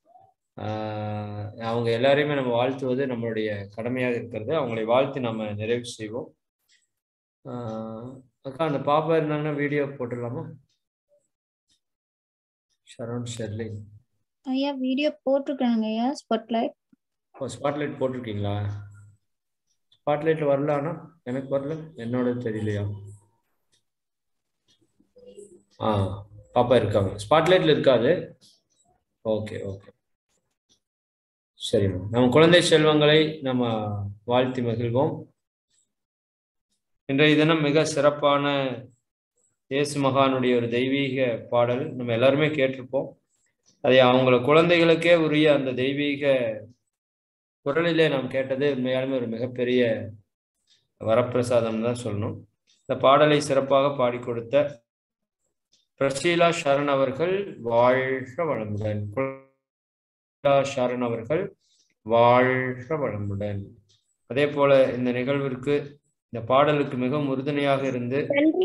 அவங்க எல்லாரையுமே நம்ம வாழ்த்துவது நம்மளுடைய கடமையாக இருக்கிறது. அவங்களை வாழ்த்து நம்ம நிறைவு செய்வோம். அக்கா அந்த பாப்பா இருந்தாங்கன்னா வீடியோ போட்டுடலாமா? ஷரோன் ஷெர்லின் ஐயா வீடியோ போட்டிருக்காங்க ஐயா ஸ்பாட்லைட். ஸ்பாட்லைட் போட்டிருக்கீங்களா? ஸ்பாட்லைட்ல வரல, ஆனா எனக்கு வரல, என்னோட தெரியலையா? பாப்பா இருக்காங்க, ஸ்பாட்லைட்ல இருக்காது. ஓகே ஓகே, சரிம்மா. நம்ம குழந்தை செல்வங்களை நம்ம வாழ்த்தி மகிழ்வோம். இன்றைய தினம் மிக சிறப்பான இயேசு மகானுடைய ஒரு தெய்வீக பாடல் நம்ம எல்லாருமே கேட்டிருப்போம். அதை அவங்கள குழந்தைகளுக்கே உரிய அந்த தெய்வீக குரலிலே நாம் கேட்டது உண்மையாலுமே ஒரு மிகப்பெரிய வரப்பிரசாதம் தான் சொல்லணும். இந்த பாடலை சிறப்பாக பாடி கொடுத்த பிரசீலா ஷரண் அவர்கள் வாழ்க வளமுடன். ஷரண் அவர்கள் வாழ்க வளமுடன். அதே போல இந்த நிகழ்விற்கு, இந்த பாடலுக்கு மிகவும் உறுதுணையாக இருந்து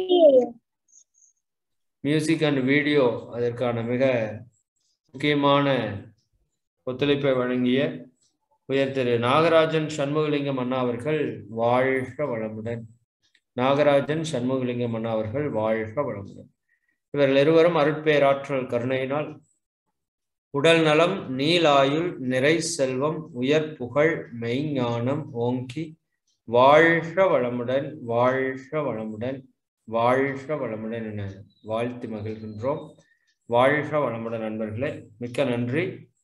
மியூசிக் அண்ட் வீடியோ அதற்கான மிக முக்கியமான ஒத்துழைப்பை வழங்கிய உயர் திரு நாகராஜன் சண்முகலிங்கம் அண்ணா அவர்கள் வாழ்க வளமுடன். நாகராஜன் சண்முகலிங்கம் அண்ணா அவர்கள் வாழ்க வளமுடன். இவர்கள் இருவரும் அருட்பேராற்றல் கருணையினால் உடல் நலம், நீலாயுள், நிறை செல்வம், உயர் புகழ், மெய்ஞானம் ஓங்கி வாழ்க வளமுடன், வாழ்க வளமுடன், வாழ்க வளமுடன் என வாழ்த்து மகிழ்கின்றோம். வாழ்க வளமுடன் நண்பர்களே, மிக்க நன்றி.